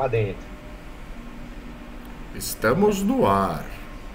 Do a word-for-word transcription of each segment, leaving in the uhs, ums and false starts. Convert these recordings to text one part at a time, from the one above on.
pra dentro. Estamos no ar.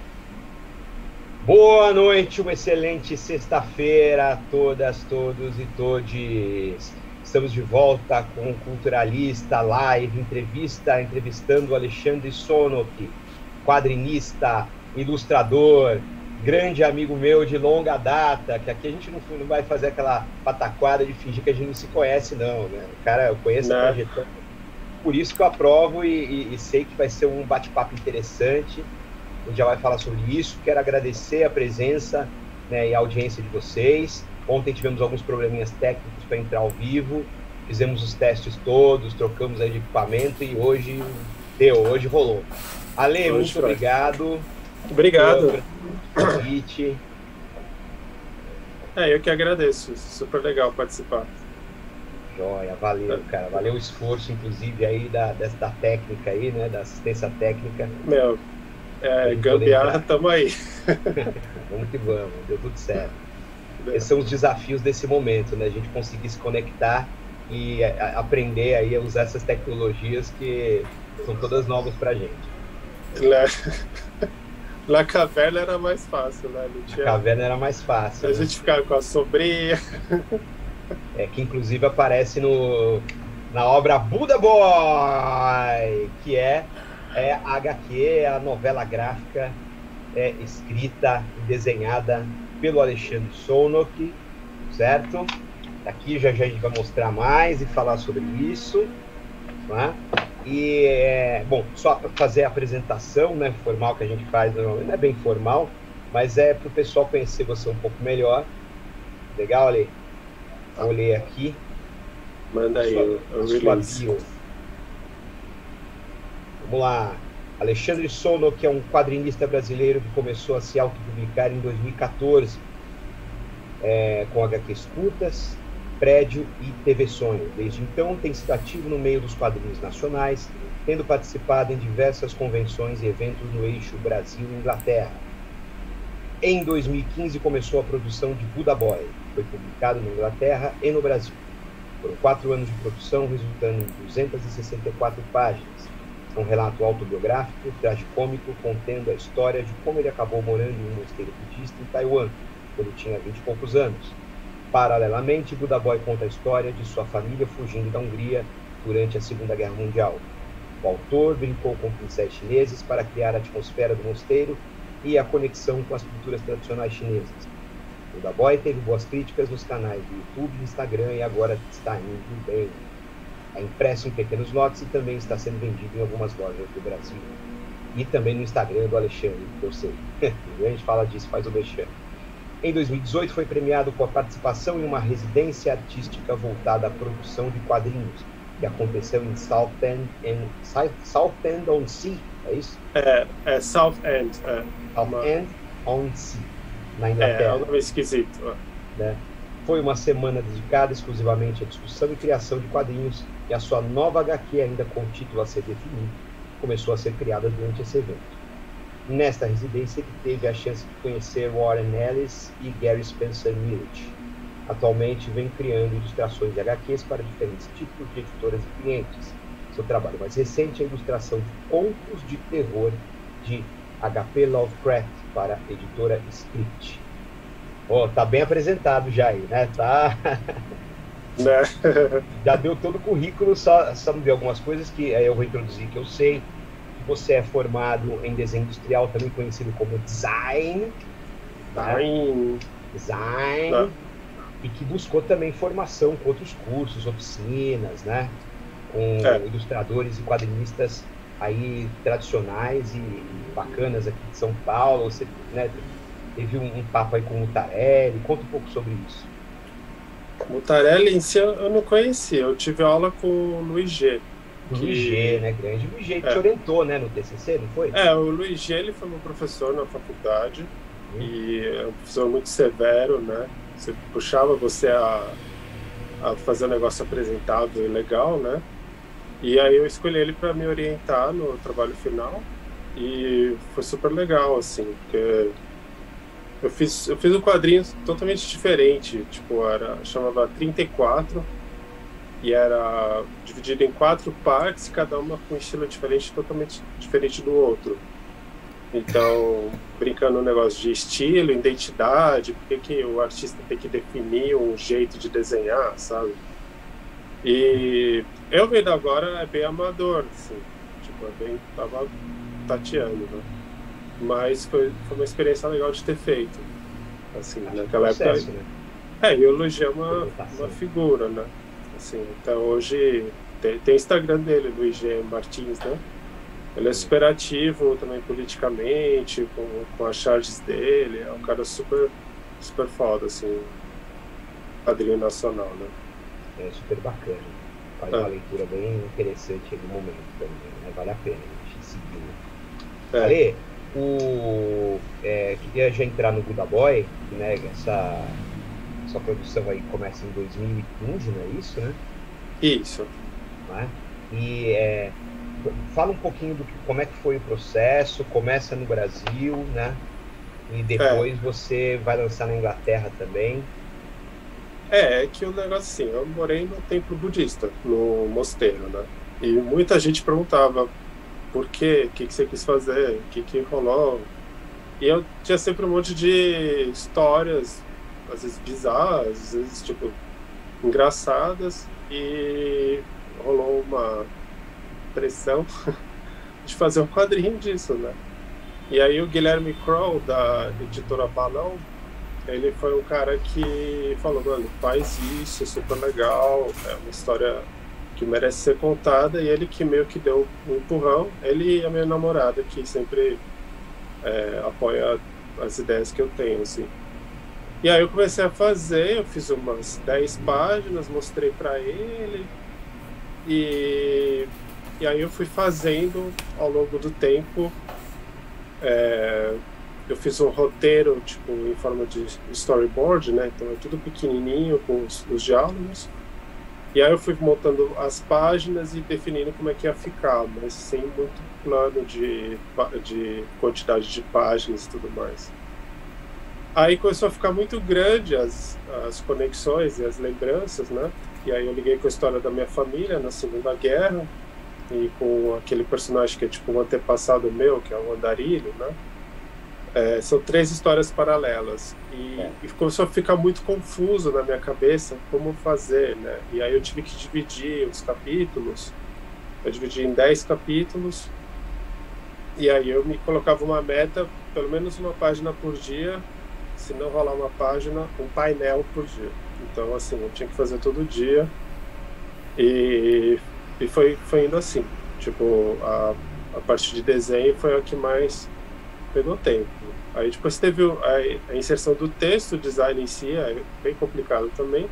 Boa noite, uma excelente sexta-feira a todas, todos e todes. Estamos de volta com o Culturalista Live, entrevista, entrevistando o Alexandre Sonock, quadrinista, ilustrador, grande amigo meu de longa data, que aqui a gente não, não vai fazer aquela pataquada de fingir que a gente não se conhece, não, né? O cara, eu conheço a trajetória, por isso que eu aprovo e, e, e sei que vai ser um bate-papo interessante. A gente já vai falar sobre isso. Quero agradecer a presença, né, e a audiência de vocês. Ontem tivemos alguns probleminhas técnicos para entrar ao vivo, fizemos os testes todos, trocamos aí de equipamento e hoje deu, hoje rolou. Ale, hoje muito foi. obrigado. Obrigado. Pelo convite. É, eu que agradeço. Super legal participar. Joia, valeu, cara. Valeu o esforço, inclusive, aí da, dessa técnica aí, né, da assistência técnica. Meu, é, gambiarra, tamo aí. Vamos que vamos, deu tudo certo. Esses são os desafios desse momento, né? A gente conseguir se conectar e a, aprender aí a usar essas tecnologias que são todas novas pra gente. Na, na caverna era mais fácil, né? Não tinha... A caverna era mais fácil. A né? gente ficava com a sombrinha. É, que inclusive aparece no, na obra Buda Boy, que é, é a H Q, a novela gráfica é, escrita e desenhada pelo Alexandre Sonock, certo? Aqui já, já a gente vai mostrar mais e falar sobre isso, né? E, é, bom, só para fazer a apresentação, né, formal que a gente faz, não é bem formal, mas é para o pessoal conhecer você um pouco melhor. Legal, Ale? Vou ler aqui. Manda aí o, o release. Bio. Vamos lá. Alexandre Sonock é um quadrinista brasileiro que começou a se autopublicar em dois mil e quatorze, é, com H Qs curtas, Prédio e T V Sonho. Desde então, tem sido ativo no meio dos quadrinhos nacionais, tendo participado em diversas convenções e eventos no eixo Brasil e Inglaterra. Em dois mil e quinze, começou a produção de Buda Boy. Foi publicado na Inglaterra e no Brasil. Foram quatro anos de produção, resultando em duzentas e sessenta e quatro páginas. Um relato autobiográfico, tragicômico, contendo a história de como ele acabou morando em um mosteiro budista em Taiwan, quando tinha vinte e poucos anos. Paralelamente, Buda Boy conta a história de sua família fugindo da Hungria durante a Segunda Guerra Mundial. O autor brincou com pincéis chineses para criar a atmosfera do mosteiro e a conexão com as culturas tradicionais chinesas. Buda Boy teve boas críticas nos canais do YouTube e Instagram e agora está indo bem. É impresso em pequenos lotes e também está sendo vendido em algumas lojas do Brasil. E também no Instagram do Alexandre, que eu sei. A gente fala disso, faz o mexer. Em dois mil e dezoito, foi premiado com a participação em uma residência artística voltada à produção de quadrinhos, que aconteceu em Southend, em Southend-on-Sea, é isso? É, é Southend. É. Southend-on-Sea, na Inglaterra. É, é um nome esquisito. Né? Foi uma semana dedicada exclusivamente à discussão e criação de quadrinhos, e a sua nova H Q, ainda com o título a ser definido, começou a ser criada durante esse evento. Nesta residência, ele teve a chance de conhecer Warren Ellis e Gary Spencer Millett. Atualmente, vem criando ilustrações de H Qs para diferentes tipos de editoras e clientes. Seu trabalho mais recente é a ilustração de contos de terror de H P Lovecraft para a editora Script. Oh, tá bem apresentado já aí, né? Tá... Já deu todo o currículo, só, só não deu algumas coisas que aí eu vou introduzir que eu sei. Você é formado em desenho industrial, também conhecido como design. Design. Né? Design. Não. E que buscou também formação com outros cursos, oficinas, né? Com é. ilustradores e quadrinistas aí tradicionais e bacanas aqui de São Paulo. Você, né, teve um, um papo aí com o Mutarelli. Conta um pouco sobre isso. Mutarelli em si eu não conhecia, eu tive aula com o Luiz G. O que... Luiz G, né? Grande Luiz G, que é. te orientou, né, no T C C, não foi? É, o Luiz G, ele foi meu professor na faculdade, hum. e é um professor muito severo, né? Você puxava você a, a fazer um negócio apresentável e legal, né? E aí eu escolhi ele para me orientar no trabalho final, e foi super legal, assim, porque eu fiz, eu fiz um quadrinho totalmente diferente, tipo, era, chamava trinta e quatro, e era dividido em quatro partes, cada uma com um estilo diferente, totalmente diferente do outro. Então, brincando no negócio de estilo, identidade, porque que o artista tem que definir um jeito de desenhar, sabe? E eu vendo agora é bem amador, assim, tipo, é bem, tava tateando, né? Mas foi, foi uma experiência legal de ter feito, assim, Acho naquela que é um época. processo, né? É, e o Luigi é uma, Apresentação. uma figura, né? Assim, até hoje tem, tem Instagram dele, Luigi Martins, né? Ele é Sim. super ativo também politicamente, com, com as charges dele, é um cara super, super foda, assim, padrinho nacional, né? É super bacana. Faz É. uma leitura bem interessante aí do momento também, né? Vale a pena a gente seguir. É. Ale, o, é, queria já entrar no Buda Boy, né? Essa, essa produção aí começa em dois mil e quinze, não é isso, né? Isso. Né? E é, fala um pouquinho do que, como é que foi o processo, começa no Brasil, né? E depois É. você vai lançar na Inglaterra também. É, é que o negócio assim, eu morei no templo budista, no mosteiro, né? E muita gente perguntava por quê, o que, que você quis fazer, o que, que rolou. E eu tinha sempre um monte de histórias, às vezes bizarras, às vezes, tipo, engraçadas, e rolou uma pressão de fazer um quadrinho disso, né? E aí o Guilherme Kroll, da editora Balão, ele foi um cara que falou, mano, faz isso, é super legal, é uma história que merece ser contada, e ele que meio que deu um empurrão, ele e a minha namorada, que sempre é, apoia as ideias que eu tenho, assim. E aí eu comecei a fazer, eu fiz umas dez páginas, mostrei para ele, e, e aí eu fui fazendo ao longo do tempo. É, eu fiz um roteiro, tipo, em forma de storyboard, né? Então é tudo pequenininho, com os, os diálogos. E aí eu fui montando as páginas e definindo como é que ia ficar, mas sem muito plano de, de quantidade de páginas e tudo mais. Aí começou a ficar muito grande as, as conexões e as lembranças, né? E aí eu liguei com a história da minha família na Segunda Guerra, e com aquele personagem que é tipo um antepassado meu, que é o Andarilho, né? É, são três histórias paralelas. E, É. e começou a ficar muito confuso na minha cabeça como fazer, né? E aí eu tive que dividir os capítulos. Eu dividi em dez capítulos. E aí eu me colocava uma meta, pelo menos uma página por dia. Se não rolar uma página, um painel por dia. Então, assim, eu tinha que fazer todo dia. E, e foi, foi indo assim. Tipo, a, a parte de desenho foi a que mais pegou tempo. Aí depois teve a, a inserção do texto, o design em si, é bem complicado também.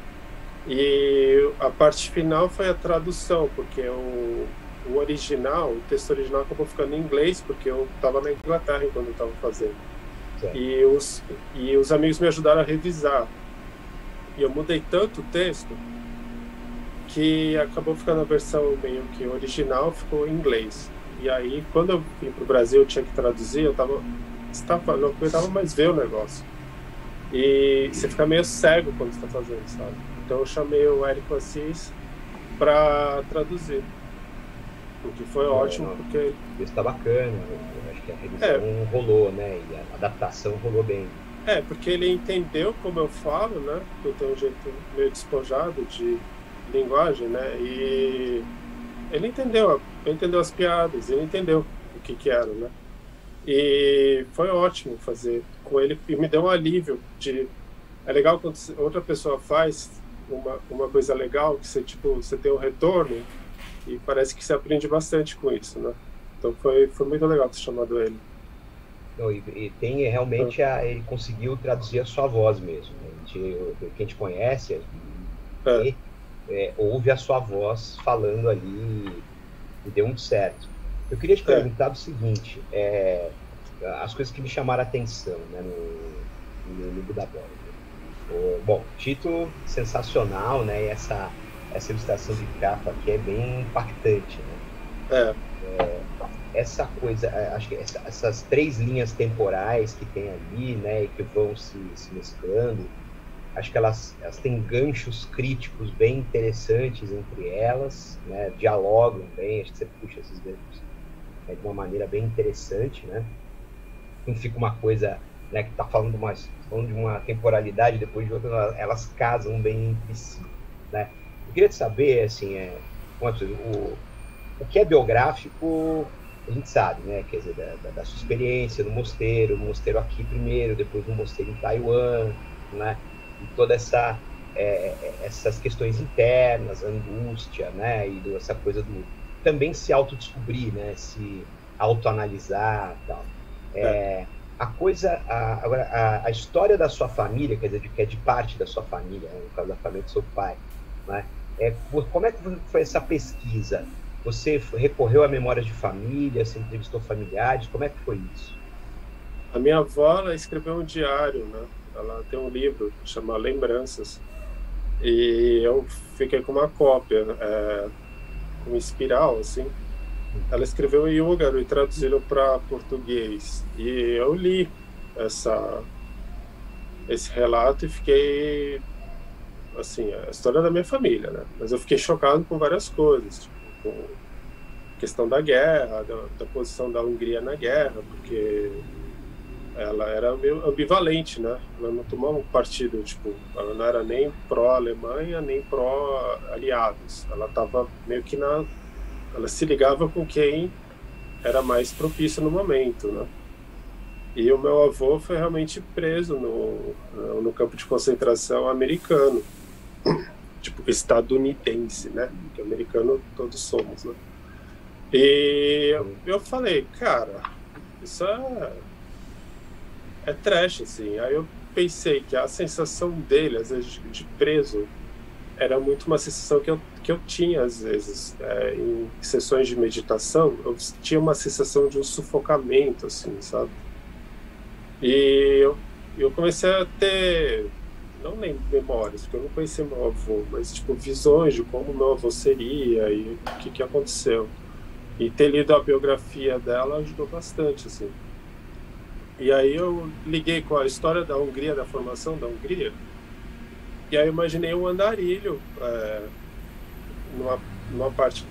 E a parte final foi a tradução, porque o, o original, o texto original acabou ficando em inglês, porque eu estava na Inglaterra quando eu estava fazendo. E os, e os amigos me ajudaram a revisar. E eu mudei tanto o texto que acabou ficando a versão meio que original, ficou em inglês. E aí, quando eu vim pro Brasil, eu tinha que traduzir, eu tava, estava, não aguentava mais ver o negócio. E você fica meio cego quando você tá fazendo, sabe? Então eu chamei o Érico Assis para traduzir. O que foi é, ótimo, não, porque... Isso tá bacana, eu acho que a revisão é. rolou, né? E a adaptação rolou bem. É, porque ele entendeu como eu falo, né? Eu tenho um jeito meio despojado de linguagem, né? E ele entendeu, ele entendeu as piadas, ele entendeu o que que era, né? E foi ótimo fazer com ele, e me deu um alívio de... É legal quando outra pessoa faz uma, uma coisa legal, que você, tipo, você tem um retorno, e parece que você aprende bastante com isso, né? Então foi, foi muito legal ter chamado ele. Não, e, e tem realmente, é. a, ele conseguiu traduzir a sua voz mesmo. Né? A gente, quem a gente conhece, é. E, é, ouve a sua voz falando ali e deu muito certo. Eu queria te perguntar é. o seguinte, é, as coisas que me chamaram a atenção, né, no, no, no Buda Boy. O, bom, título sensacional, né, e essa, essa ilustração de capa aqui é bem impactante, né? É. É, essa coisa, acho que essa, essas três linhas temporais que tem ali, né, e que vão se, se mesclando, Acho que elas, elas têm ganchos críticos bem interessantes entre elas, né? Dialogam bem, acho que você puxa esses ganchos, né, de uma maneira bem interessante, né? Não fica uma coisa, né, que está falando, falando de uma temporalidade, depois de outra, elas casam bem entre si, né? Eu queria te saber, assim, é, o, o que é biográfico, a gente sabe, né? Quer dizer, da, da sua experiência no mosteiro, no mosteiro aqui primeiro, depois no mosteiro em Taiwan, né? E toda essa é, essas questões internas, a angústia, né? E do, essa coisa do também se autodescobrir, né? Se autoanalisar, tal. É, é. A coisa, a, agora a, a história da sua família, quer dizer, de, que é de parte da sua família, né, no caso da família do seu pai, né? É, como é que foi essa pesquisa? Você recorreu a memórias de família, você entrevistou familiares, como é que foi isso? A minha avó, ela escreveu um diário, né? Ela tem um livro que chama Lembranças, e eu fiquei com uma cópia, é, com espiral, assim. Ela escreveu em húngaro e traduziu para português, e eu li essa, esse relato e fiquei, assim, a história da minha família, né? Mas eu fiquei chocado com várias coisas, tipo, com a questão da guerra, da, da posição da Hungria na guerra, porque ela era meio ambivalente, né? Ela não tomava um partido, tipo, ela não era nem pró-Alemanha, nem pró-aliados. Ela estava meio que na... Ela se ligava com quem era mais propício no momento, né? E o meu avô foi realmente preso no, no campo de concentração americano. Tipo, estadunidense, né? Porque americano todos somos, né? E eu, eu falei, cara, isso é... é trash, assim. Aí eu pensei que a sensação dele, às vezes, de preso, era muito uma sensação que eu, que eu tinha, às vezes, é, em sessões de meditação, eu tinha uma sensação de um sufocamento, assim, sabe? E eu, eu comecei a ter, não nem memórias, porque eu não conhecia meu avô, mas, tipo, visões de como meu avô seria e o que, que aconteceu. E ter lido a biografia dela ajudou bastante, assim. E aí eu liguei com a história da Hungria, da formação da Hungria, e aí eu imaginei um andarilho é, numa, numa parte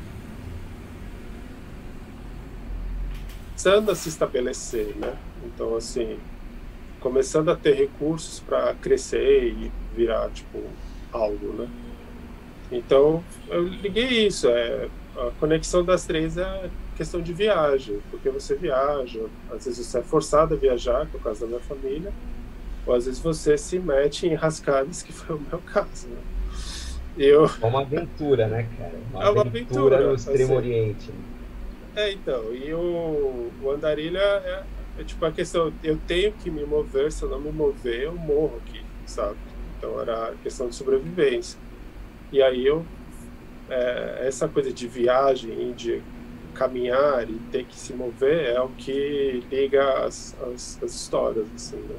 começando a se estabelecer, né? Então, assim, começando a ter recursos para crescer e virar, tipo, algo, né? Então, eu liguei isso, é, a conexão das três é questão de viagem, porque você viaja, às vezes você é forçado a viajar, por causa da minha família, ou às vezes você se mete em rascadas, que foi o meu caso, né? Eu... É uma aventura, né, cara? Uma é uma aventura, aventura no Extremo assim. Oriente. É, então, e o, o andarilho é, é tipo a questão, eu tenho que me mover, se eu não me mover, eu morro aqui, sabe? Então era a questão de sobrevivência. E aí eu, é, essa coisa de viagem, de caminhar e ter que se mover é o que liga as, as, as histórias, assim, né?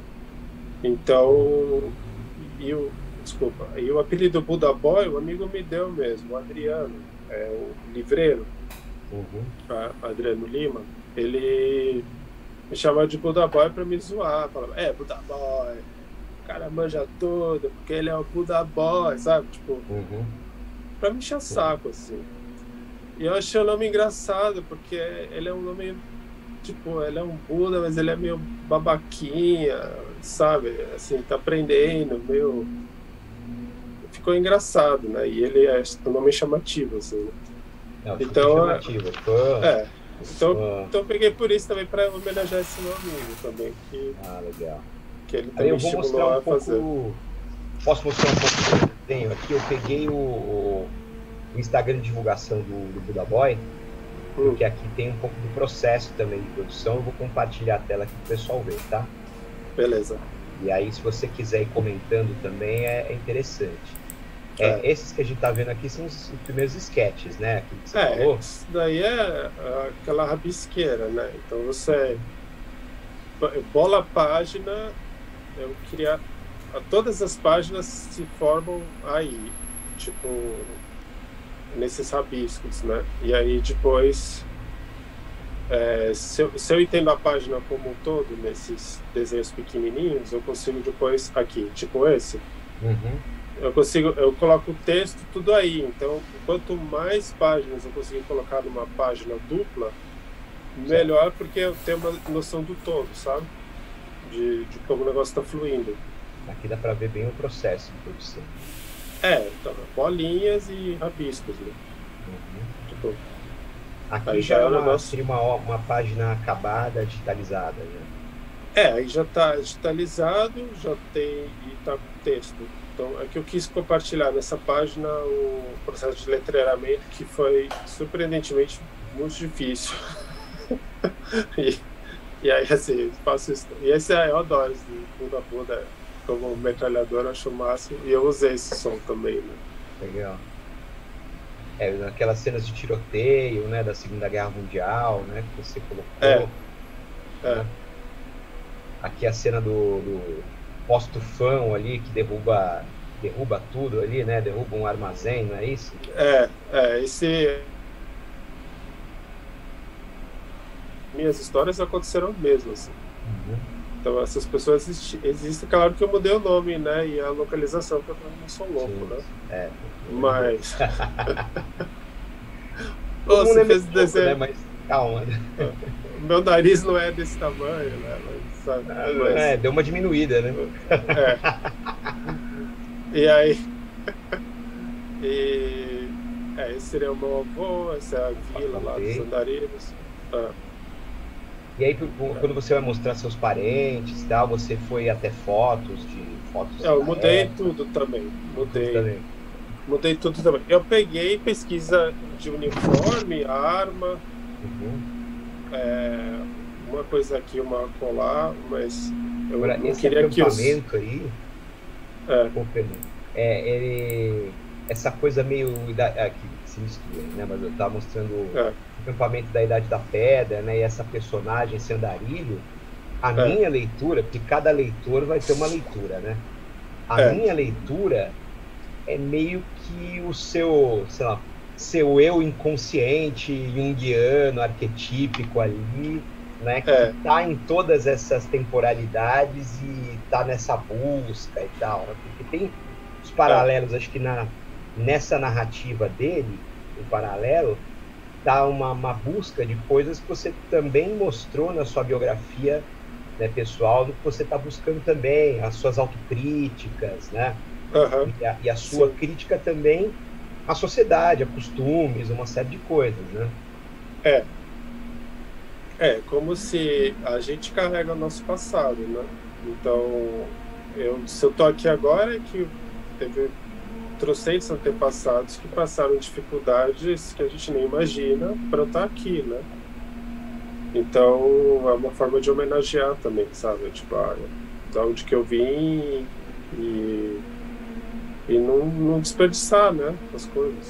Então, e o, desculpa, e o apelido Buda Boy, o amigo me deu mesmo, o Adriano, é o livreiro, uhum. Adriano Lima, ele me chamava de Buda Boy pra me zoar, falava, é, Buda Boy, o cara manja tudo, porque ele é o Buda Boy, sabe, tipo, uhum. pra me encher o saco, assim. E eu achei o nome engraçado, porque ele é um nome, tipo, ele é um Buda, mas ele é meio babaquinha, sabe? Assim, tá aprendendo, meio... Ficou engraçado, né? E ele é um nome chamativo, assim, né? Não, então, chamativo. Ficou... É. Então, ficou... então eu peguei por isso também, para homenagear esse meu amigo também. Que, ah, legal. Que ele também eu vou mostrar um a fazer. Pouco... Posso mostrar um pouco do que eu tenho aqui? Eu peguei o... o... o Instagram de divulgação do, do Buda Boy, hum. porque aqui tem um pouco do processo também de produção. Eu vou compartilhar a tela aqui para o pessoal ver, tá? Beleza. E aí, se você quiser ir comentando também, é, é interessante. É, é. Esses que a gente está vendo aqui são os primeiros sketches, né? Que você é, falou. Isso daí é aquela rabisqueira, né? Então você bola a página, eu queria... Todas as páginas se formam aí, tipo... nesses rabiscos, né? E aí depois É, se, eu, se eu entendo a página como um todo, nesses desenhos pequenininhos, eu consigo depois, aqui, tipo esse, Uhum. eu consigo, eu coloco o texto tudo aí. Então, quanto mais páginas eu conseguir colocar numa página dupla, melhor, certo. Porque eu tenho uma noção do todo, sabe? De, de como o negócio está fluindo. Aqui dá para ver bem o processo de produção. É, então, bolinhas e rabiscos, né? Uhum. Tipo, aqui já é uma, negócio... seria uma, uma página acabada, digitalizada, né? É, aí já está digitalizado, já tem e está com texto. Então, é que eu quis compartilhar nessa página o processo de letreiramento, que foi surpreendentemente muito difícil. e, e aí, assim, faço isso. E esse eu adoro, esse Buda Buda, como metralhador, eu acho o máximo. E eu usei esse som também, né? Legal. É, naquelas cenas de tiroteio, né, da Segunda Guerra Mundial, né, que você colocou. É. Né? É. Aqui a cena do, do posto-fão ali, que derruba, derruba tudo ali, né, derruba um armazém, não é isso? É, é, esse... Minhas histórias aconteceram mesmo, assim. Uhum. Então, essas pessoas existem, existem. Claro que eu mudei o nome, né, e a localização, porque eu não sou louco, sim, né? É. Mas... Todo mundo você é fez louco, desenho... né? Mas calma. Meu nariz não é desse tamanho, né? Mas, sabe? Mas... É, deu uma diminuída, né? É. E aí... e... É, esse seria o meu avô, essa é a vila lá dos andarilhos. Ah. E aí, quando você vai mostrar seus parentes, tal, você foi até fotos de fotos. Eu mudei época. tudo também. Mudei. Tudo também. Mudei tudo também. Eu peguei pesquisa de uniforme, arma, uhum. é, uma coisa aqui, uma colar, mas eu Agora, não esse queria que os... aí, é. Pô, é, ele, essa coisa meio aqui se mistura, né? Mas eu tava mostrando é. o acampamento da Idade da Pedra, né? E essa personagem, esse andarilho, a é. minha leitura, porque cada leitor vai ter uma leitura, né? A é. minha leitura é meio que o seu, sei lá, seu eu inconsciente, junguiano, arquetípico ali, né? Que é. tá em todas essas temporalidades e tá nessa busca e tal, né? Porque tem os paralelos, é. acho que na, nessa narrativa dele, em paralelo, tá uma, uma busca de coisas que você também mostrou na sua biografia, né, pessoal, do que você está buscando também, as suas autocríticas, né? Uhum. E, a, e a sua Sim. crítica também à sociedade, a costumes, uma série de coisas, né? É. É, como se a gente carrega o nosso passado, né? Então, eu, se eu tô aqui agora é que teve trocentos antepassados que passaram dificuldades que a gente nem imagina para eu estar aqui, né? Então, é uma forma de homenagear também, sabe? Tipo, ah, da onde que eu vim e, e não, não desperdiçar, né? As coisas.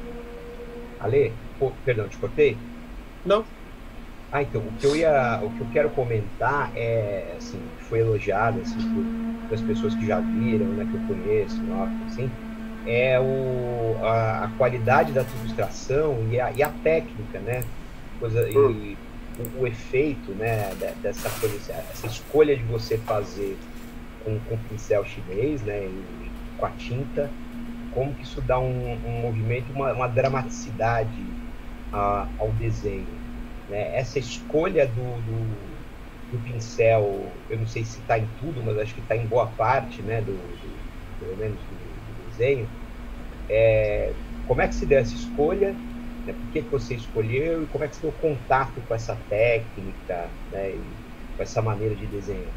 Ale, oh, perdão, te cortei? Não. Ah, então, o que eu ia, o que eu quero comentar é, assim, foi elogiado, assim, por, pelas pessoas que já viram, né, que eu conheço, assim, é o, a, a qualidade da tua ilustração e a, e a técnica, né, coisa, hum. e o, o efeito, né, dessa coisa, essa escolha de você fazer com, com pincel chinês, né, e com a tinta, como que isso dá um, um movimento, uma, uma dramaticidade a, ao desenho. Né? Essa escolha do, do, do pincel, eu não sei se está em tudo, mas acho que está em boa parte, né, do, do, pelo menos do, do desenho. É, como é que se deu essa escolha? Né? Por que, que você escolheu? E como é que você deu contato com essa técnica, né, e com essa maneira de desenhar?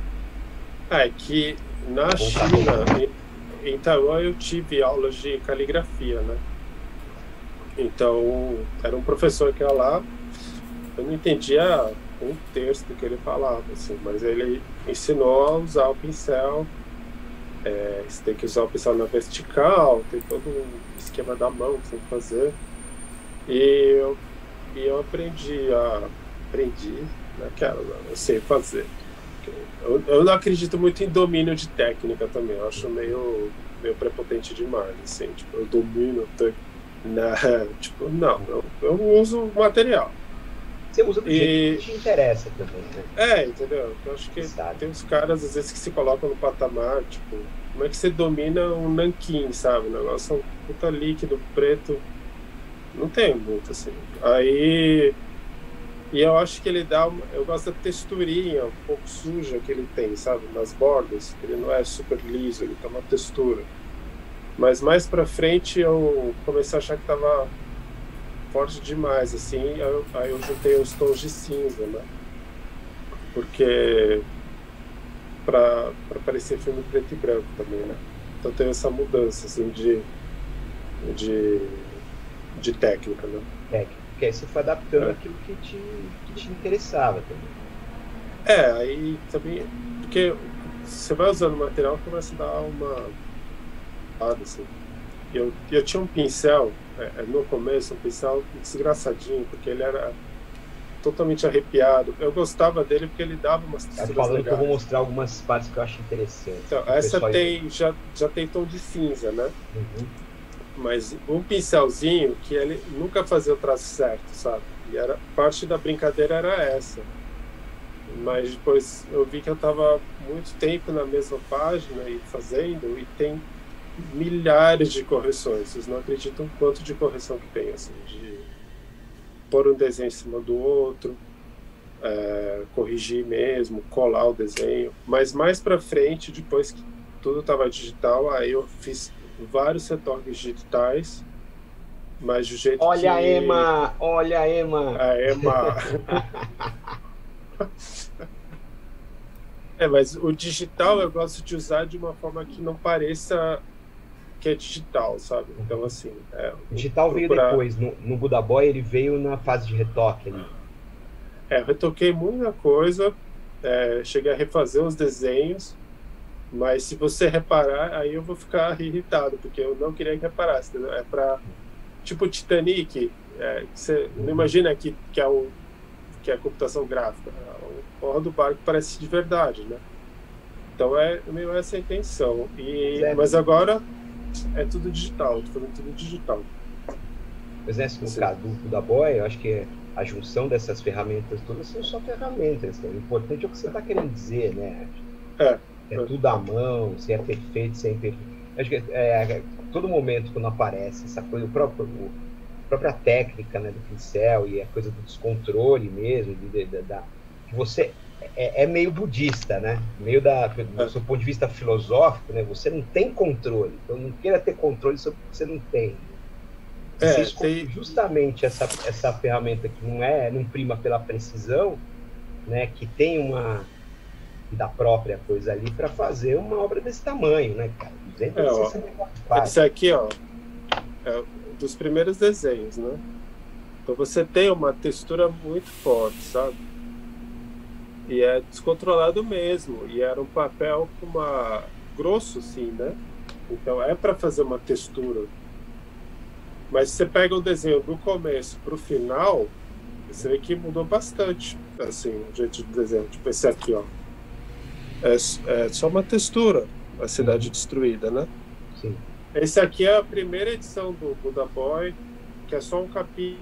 É que na China, em, em Taiwan, eu tive aulas de caligrafia, né? Então, era um professor que ia lá. Eu não entendia um terço do que ele falava, assim, mas ele ensinou a usar o pincel. É, você tem que usar o pincel na vertical, tem todo um esquema da mão que você tem que fazer. E eu, e eu aprendi a... Aprendi, naquela, eu sei fazer. Eu, eu não acredito muito em domínio de técnica também, eu acho meio, meio prepotente demais, assim, tipo, eu domino, né? Tipo, não, eu, eu uso o material. Você usa do E- jeito que te interessa também, né? É, entendeu? Eu acho que Sabe. tem uns caras, às vezes, que se colocam no patamar, tipo, como é que você domina um nanquim, sabe? O negócio é um puta líquido preto. Não tem muito, assim. Aí. E eu acho que ele dá. Uma, eu gosto da texturinha um pouco suja que ele tem, sabe? Nas bordas. Ele não é super liso, ele tem uma textura. Mas mais pra frente eu comecei a achar que tava forte demais, assim. Aí eu, aí eu juntei os tons de cinza, né? Porque. Pra, pra parecer filme preto e branco também, né? Então teve essa mudança, assim, de. de, de técnica, né? Técnico. Porque aí você foi adaptando É. aquilo que te, que te interessava também. É, aí também. Porque você vai usando o material, começa a dar uma. Assim. Eu, eu tinha um pincel, é, no começo, um pincel desgraçadinho, porque ele era totalmente arrepiado. Eu gostava dele porque ele dava umas Tá texturas falando que eu vou legais. mostrar algumas partes que eu acho interessantes. Então, pro essa pessoal ir tem, já, já tem tom de cinza, né? vendo. Uhum. Mas um pincelzinho que ele nunca fazia o traço certo, sabe? E era, parte da brincadeira era essa. Mas depois eu vi que eu estava muito tempo na mesma página e fazendo, e tem milhares de correções. Vocês não acreditam o quanto de correção que tem, assim, de pôr um desenho em cima do outro, é, corrigir mesmo, colar o desenho. Mas mais para frente, depois que tudo estava digital, aí eu fiz vários retoques digitais, mas do jeito Olha que... a Ema! Olha a Ema! A Ema... É, mas o digital eu gosto de usar de uma forma que não pareça que é digital, sabe? Então, assim... É, O digital procurar... veio depois. No, no Buda Boy, ele veio na fase de retoque ali. É, eu retoquei muita coisa, é, cheguei a refazer os desenhos, mas se você reparar, aí eu vou ficar irritado, porque eu não queria que reparasse, entendeu? É pra... Tipo Titanic, é, você não imagina que, que, é o, que é a computação gráfica. A porra do barco parece de verdade, né? Então é meio essa a intenção. E, Certo. mas agora é tudo digital, tô fazendo tudo digital. Mas nesse no Sim. caso do Buda Boy, eu acho que a junção dessas ferramentas todas são só ferramentas. Né? O importante é o que você está querendo dizer, né? É. É tudo à mão, se é perfeito, se é imperfeito. Acho que é, é, todo momento quando aparece essa coisa, o próprio, o, a própria técnica, né, do pincel e a coisa do descontrole mesmo, de, de, da, que você é, é meio budista, né? Meio da, do É. seu ponto de vista filosófico, né? Você não tem controle, então não queira ter controle sobre o que você não tem. Se É, você escolhe tem- justamente essa, essa ferramenta que não é, não prima pela precisão, né? Que tem uma da própria coisa ali para fazer uma obra desse tamanho, né, cara? duzentos e sessenta e quatro páginas. Esse aqui, ó, é dos primeiros desenhos, né? Então você tem uma textura muito forte, sabe? E é descontrolado mesmo. E era um papel com uma grosso, assim, né? Então é para fazer uma textura. Mas se você pega o desenho do começo pro final, você vê que mudou bastante, assim, o jeito de desenho. Tipo esse aqui, ó. É, é só uma textura, a cidade destruída, né? Sim. Esse aqui é a primeira edição do Buda Boy, que é só um capítulo.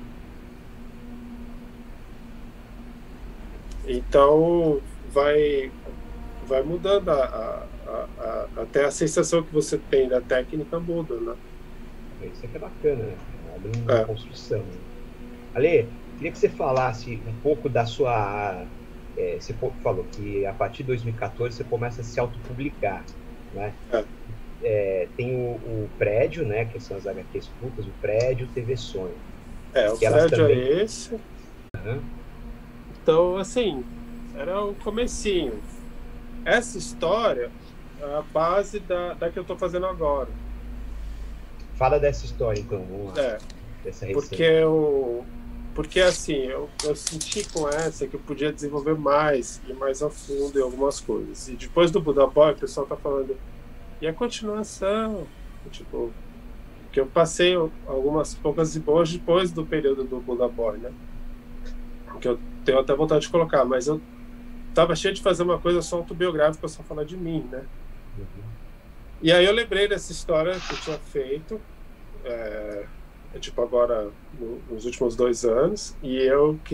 Então vai, vai mudando a, a, a, a, até a sensação que você tem da técnica muda, né? Isso aqui é bacana, né? Abre uma É. construção. Né? Ale, queria que você falasse um pouco da sua... É, você falou que a partir de dois mil e quatorze você começa a se autopublicar, né? É. É, tem o, o Prédio, né? Que são as agá quês curtas, o Prédio, T V Sonho. É, o Que elas prédio também- é esse. Uhum. Então, assim, era o comecinho. Essa história é a base da, da que eu tô fazendo agora. Fala dessa história, então, vamos lá. É, Dessa recente. porque eu... Porque, assim, eu, eu senti com essa que eu podia desenvolver mais, ir mais a fundo em algumas coisas. E depois do Buda Boy, o pessoal tá falando, e a continuação? Tipo, que eu passei algumas poucas e boas depois do período do Buda Boy, né? Que eu tenho até vontade de colocar, mas eu tava cheio de fazer uma coisa só autobiográfica, só falar de mim, né? Uhum. E aí eu lembrei dessa história que eu tinha feito, é, é tipo agora no, nos últimos dois anos, e eu quis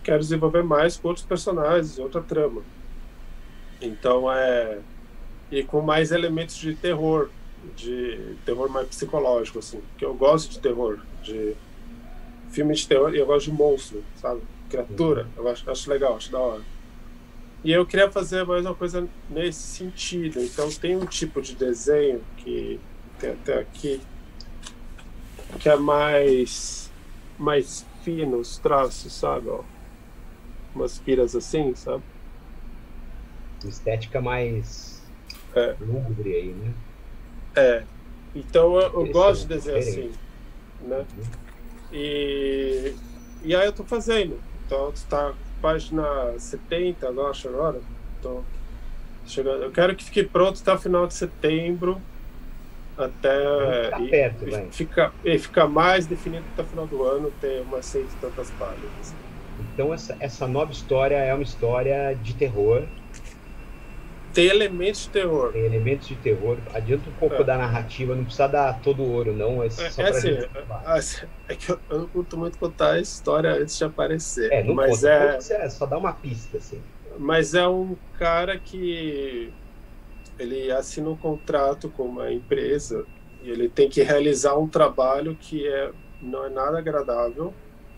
quero desenvolver mais com outros personagens, outra trama. Então é... E com mais elementos de terror, de terror mais psicológico, assim. Porque eu gosto de terror, de filme de terror, e eu gosto de monstro, sabe? Criatura, eu acho, acho legal, acho da hora. E eu queria fazer mais uma coisa nesse sentido. Então tem um tipo de desenho que tem até aqui, que é mais, mais fino os traços, sabe? Ó, umas piras assim, sabe? Estética mais é. lúgubre aí, né? É. Então eu, eu gosto de desenho assim, né? Uhum. E, e aí eu tô fazendo. Então tá página setenta, eu acho agora. Tô chegando. Eu quero que fique pronto até o final de setembro. Até tá e, perto, e fica, e fica mais definido até o final do ano, ter umas cento e tantas páginas. Então essa, essa nova história é uma história de terror. Tem elementos de terror. Tem elementos de terror. Adianta um pouco é. da narrativa, não precisa dar todo o ouro, não. É, só é, pra é assim, gente é, é que eu, eu não curto muito contar a história antes de aparecer. É, não mas conta, é, conta, só dá uma pista, assim. Mas é um cara que ele assina um contrato com uma empresa e ele tem que realizar um trabalho que é, não é nada agradável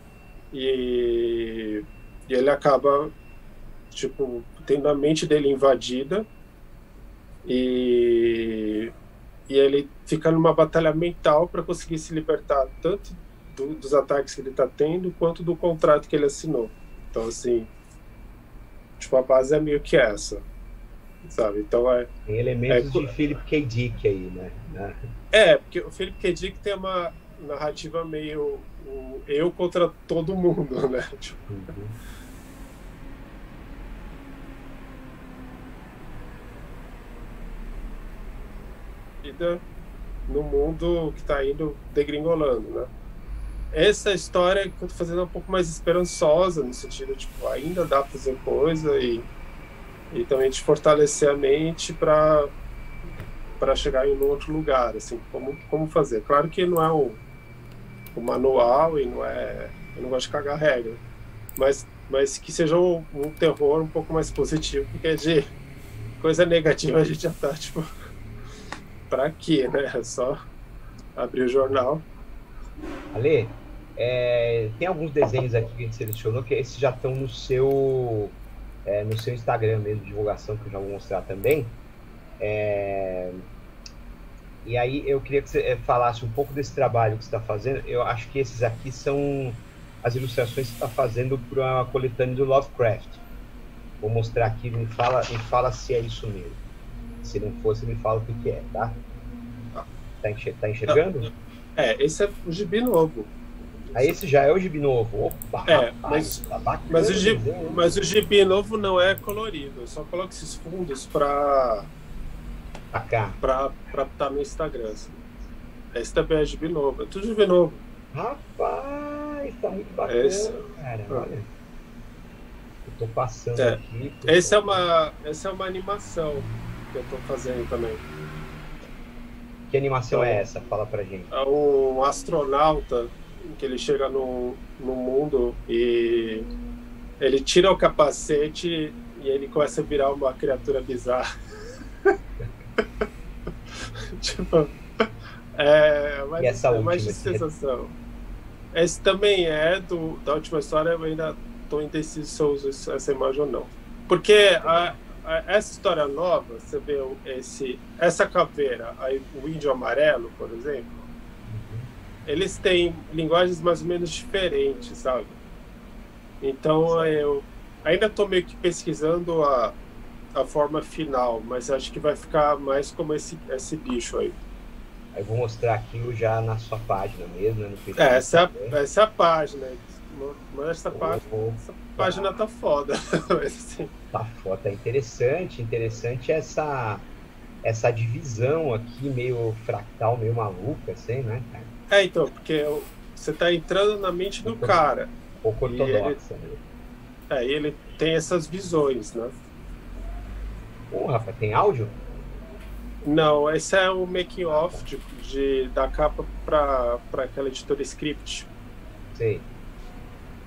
e, e ele acaba tipo tendo a mente dele invadida e, e ele fica numa batalha mental para conseguir se libertar tanto do, dos ataques que ele está tendo quanto do contrato que ele assinou. Então assim, tipo, a base é meio que essa, sabe? Então é... Tem elementos é, de Philip K. Dick aí, né? É, porque o Philip K. Dick tem uma narrativa meio um, eu contra todo mundo, né? Tipo... Uhum. Vida no mundo que está indo degringolando, né? Essa história que eu tô fazendo é um pouco mais esperançosa, no sentido, tipo, ainda dá para fazer coisa e, e também de fortalecer a mente para para chegar em um outro lugar, assim, como, como fazer. Claro que não é um, um manual e não é... Eu não gosto de cagar regra, mas, mas que seja um, um terror um pouco mais positivo, porque de coisa negativa a gente já tá, tipo, para quê, né? É só abrir o jornal. Ale, é, tem alguns desenhos aqui que a gente selecionou que esses já estão no seu é, no seu Instagram mesmo, divulgação, que eu já vou mostrar também. É, e aí eu queria que você falasse um pouco desse trabalho que você está fazendo. Eu acho que esses aqui são as ilustrações que você está fazendo para a coletânea do Lovecraft. Vou mostrar aqui, me fala, me fala se é isso mesmo. Se não for, você me fala o que, que é, tá? Tá, enxer tá enxergando? É, esse é o gibi novo. Ah, esse já é o gibi novo. Opa, é, rapaz, mas, tá bacana, mas, o gibi, mas o gibi novo não é colorido. Eu só coloco esses fundos pra cá. pra estar no Instagram. Assim. Esse também é gibi novo. É tudo gibi novo. Rapaz, tá muito bacana, esse... cara. Olha. Eu tô passando é. aqui. Esse é uma, essa é uma animação que eu tô fazendo também. Que animação então, é essa? Fala pra gente. É um astronauta que ele chega no, no mundo e ele tira o capacete e ele começa a virar uma criatura bizarra. Tipo, é mais, e essa é mais de última, sensação. Esse também é do, da última história, eu ainda estou indeciso se eu uso essa imagem ou não. Porque a, a, essa história nova, você vê esse, essa caveira, aí, o índio amarelo, por exemplo, uhum. eles têm linguagens mais ou menos diferentes, sabe? Então Sim. eu ainda estou meio que pesquisando a, a forma final, mas acho que vai ficar mais como esse, esse bicho aí. Aí eu vou mostrar aquilo já na sua página mesmo, né, no Facebook. É, essa, é a, essa é a página. Mas essa, oh, página, oh, essa tá. página tá foda. assim. Tá foda, tá interessante. Interessante essa, essa divisão aqui, meio fractal, meio maluca, assim, né, cara? É, então, porque você tá entrando na mente do pouco, cara. Um pouco ortodoxa, ele, né? É, e ele tem essas visões, né? Pô, rapaz, tem áudio? Não, esse é o making off de, de, da capa para aquela editora Script. Sei.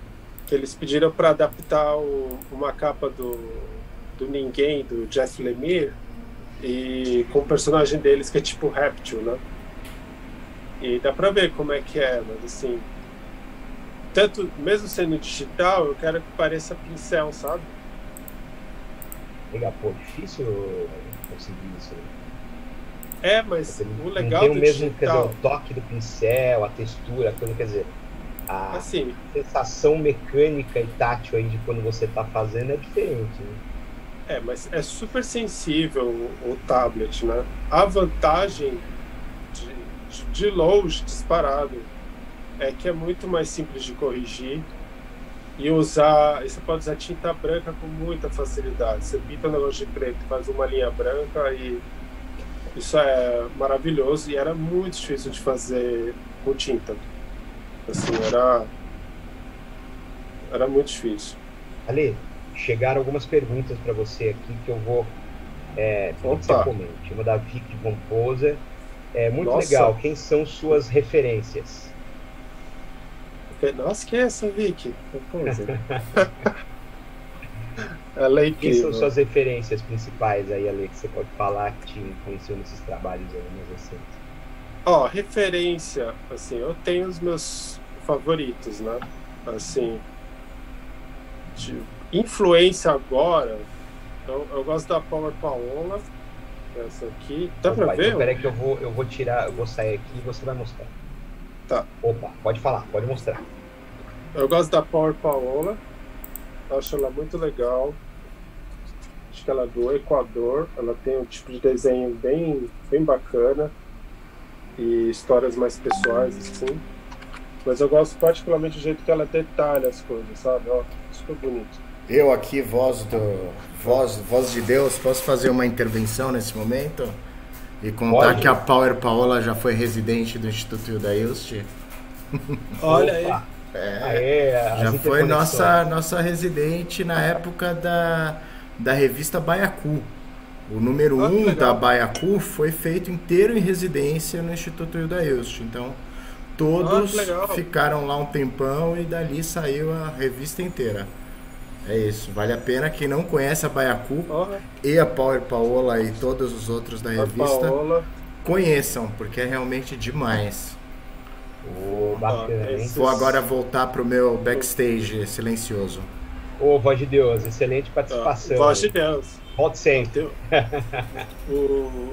eles pediram para adaptar o, uma capa do, do Ninguém, do Jeff Lemire, e com o personagem deles que é tipo réptil, né? E dá pra ver como é que é, mas assim, tanto, mesmo sendo digital, eu quero que pareça pincel, sabe? Legal, pô, difícil conseguir isso. É, mas não, o legal não tem do o mesmo, digital... quer dizer, o toque do pincel, a textura, a coisa, quer dizer, a assim, sensação mecânica e tátil aí de quando você está fazendo é diferente, né? É, mas é super sensível o, o tablet, né? A vantagem de, de, de longe, disparado, é que é muito mais simples de corrigir e usar, e você pode usar tinta branca com muita facilidade. Você pinta o negócio de preto, faz uma linha branca e isso é maravilhoso, e era muito difícil de fazer com tinta. Assim, era era muito difícil. Ale, chegaram algumas perguntas para você aqui que eu vou é, pedir que você comente. Uma da Vicky Composer. É muito Nossa. legal. Quem são suas referências? Nossa, quem é essa Vicky Composer? Ela é incrível. Quem são suas referências principais aí, Ale, que você pode falar que te influenciou nesses trabalhos aí mais recentes? Ó, oh, referência, assim, eu tenho os meus favoritos, né? Assim, de influência agora, eu, eu gosto da Power Paola, essa aqui. Dá Opa, pra ver? Então, peraí que eu vou, eu vou tirar, eu vou sair aqui e você vai mostrar. Tá. Opa, pode falar, pode mostrar. Eu gosto da Power Paola, acho ela muito legal. Acho que ela é do Equador, ela tem um tipo de desenho bem, bem bacana e histórias mais pessoais, assim. Mas eu gosto particularmente do jeito que ela detalha as coisas, sabe? Ó, super bonito. Eu aqui, voz do voz, voz de Deus, posso fazer uma intervenção nesse momento? E contar Pode. que a Power Paola já foi residente do Instituto Ildailst. Olha aí. É, Aê, já foi nossa, nossa residente na época da, da revista Baiacu. O número ah, um da Baiacu foi feito inteiro em residência no Instituto Ildailst. Então, todos ah, ficaram lá um tempão e dali saiu a revista inteira. É isso, vale a pena. Quem não conhece a Baiacu oh. e a Power Paola e todos os outros da revista, conheçam, porque é realmente demais. Oh, bacana, hein? Vou agora voltar pro meu backstage silencioso. Ô, oh, voz de Deus, excelente participação. Oh, voz de Deus. Volte sempre. o...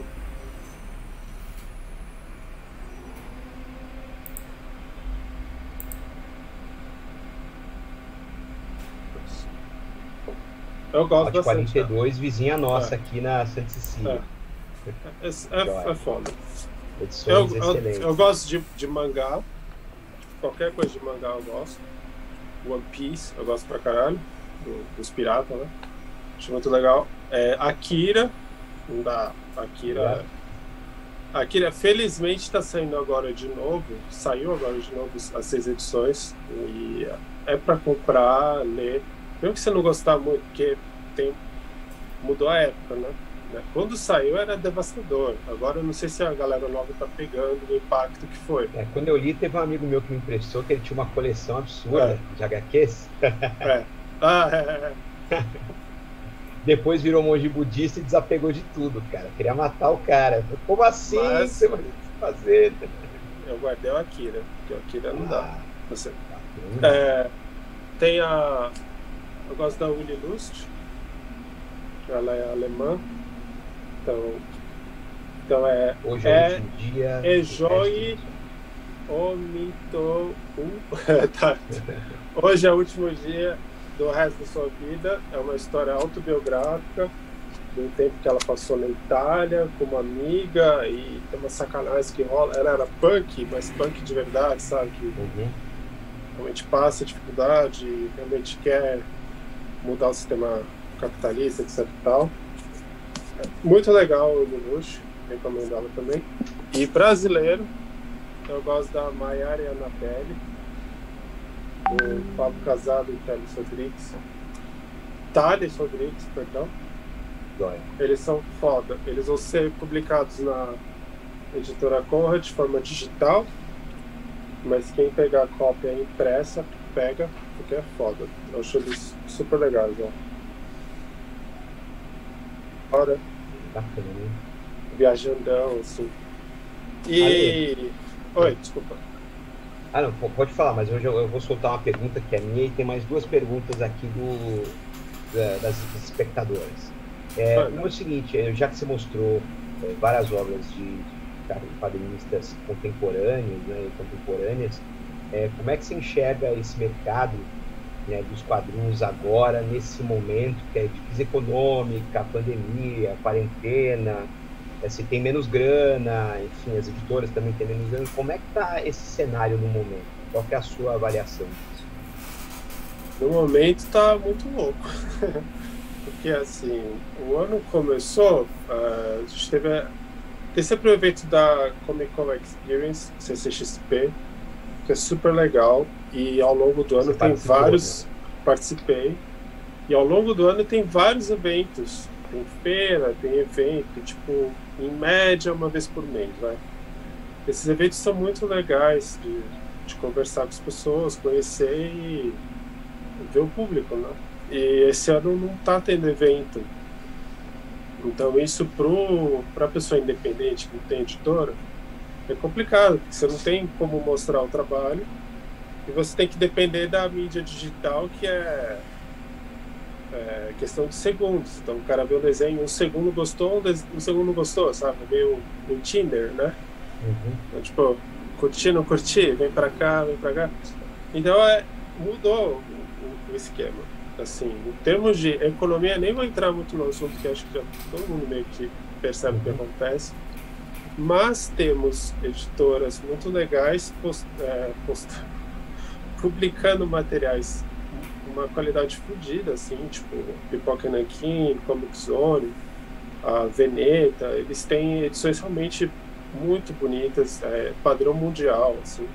Eu gosto bastante. quarenta e dois, vizinha nossa é. aqui na Santa Cecília. É, é, é, é foda. Edições eu, eu, eu gosto de, de mangá. Qualquer coisa de mangá eu gosto. One Piece, eu gosto pra caralho. Do, dos piratas, né? Acho muito legal. É, Akira. Não dá. Akira. É. Akira, felizmente, tá saindo agora de novo. Saiu agora de novo as seis edições. E é pra comprar, ler. Mesmo que você não gostar muito, porque tem, mudou a época, né? Quando saiu era devastador. Agora eu não sei se a galera nova tá pegando o impacto que foi. É, quando eu li, teve um amigo meu que me emprestou que ele tinha uma coleção absurda é. de agá quês. É. Ah, é, é. Depois virou monge budista e desapegou de tudo, cara. Queria matar o cara. Como assim? Mas, você vai fazer? Eu guardei o Akira, porque o Akira não dá. Ah, você. É, tem a... Eu gosto da Willy Lust. Ela é alemã. Então, então é... Hoje é, é o último dia... Ejoi Omito... tá. Hoje é o último dia do resto da sua vida. É uma história autobiográfica do tempo que ela passou na Itália com uma amiga, e tem uma sacanagem que rola. Ela era punk, mas punk de verdade, sabe? Que uhum. realmente passa dificuldade e realmente quer mudar o sistema capitalista, etc e tal. Muito legal o Luxo, recomendo ela também. E brasileiro, eu gosto da Maiara e Anabelle, do Pablo Casado e Thales Rodrigues. Thales Rodrigues, perdão. Dói. Eles são foda. Eles vão ser publicados na editora Conrad de forma digital, mas quem pegar a cópia impressa pega, porque é foda. Eu acho eles super legais, ó. Hora. Bacana, né? Viajandão, assim. E... Ale. Oi, desculpa. Ah, não, pode falar, mas hoje eu, eu vou soltar uma pergunta que é minha e tem mais duas perguntas aqui do, da, das espectadoras. É, Ah, uma é o seguinte, já que você mostrou é, várias obras de, de quadrinistas contemporâneos, né, e contemporâneas, é, como é que você enxerga esse mercado, né, dos quadrinhos agora, nesse momento que é de crise econômica, pandemia, quarentena, é, se tem menos grana, enfim, as editoras também têm menos grana, como é que está esse cenário no momento? Qual que é a sua avaliação disso? No momento está muito louco. Porque, assim, o ano começou, uh, a gente teve... A... Tem sempre o evento da Comic Con Experience, C C X P, que é super legal, e ao longo do ano Você tem vários... Né? Participei. E ao longo do ano tem vários eventos. Tem feira, tem evento, tipo, em média, uma vez por mês, vai. Esses eventos são muito legais de, de conversar com as pessoas, conhecer e ver o público, né? E esse ano não tá tendo evento. Então isso para a pessoa independente que não tem editora é complicado, porque você não tem como mostrar o trabalho e você tem que depender da mídia digital, que é, é questão de segundos. Então o cara vê o desenho, um segundo gostou, um segundo não gostou, sabe? Meio um Tinder, né? Uhum. Então, tipo, curti, não curti, vem pra cá, vem pra cá. Então é, mudou o, o esquema. Assim, em termos de economia, nem vou entrar muito no assunto, que acho que já todo mundo meio que percebe o que acontece. Mas temos editoras muito legais post, é, post, publicando materiais com uma qualidade fodida, assim, tipo Pipoca Nanquim, Comic Zone, a Veneta. Eles têm edições realmente muito bonitas, é, padrão mundial, assim.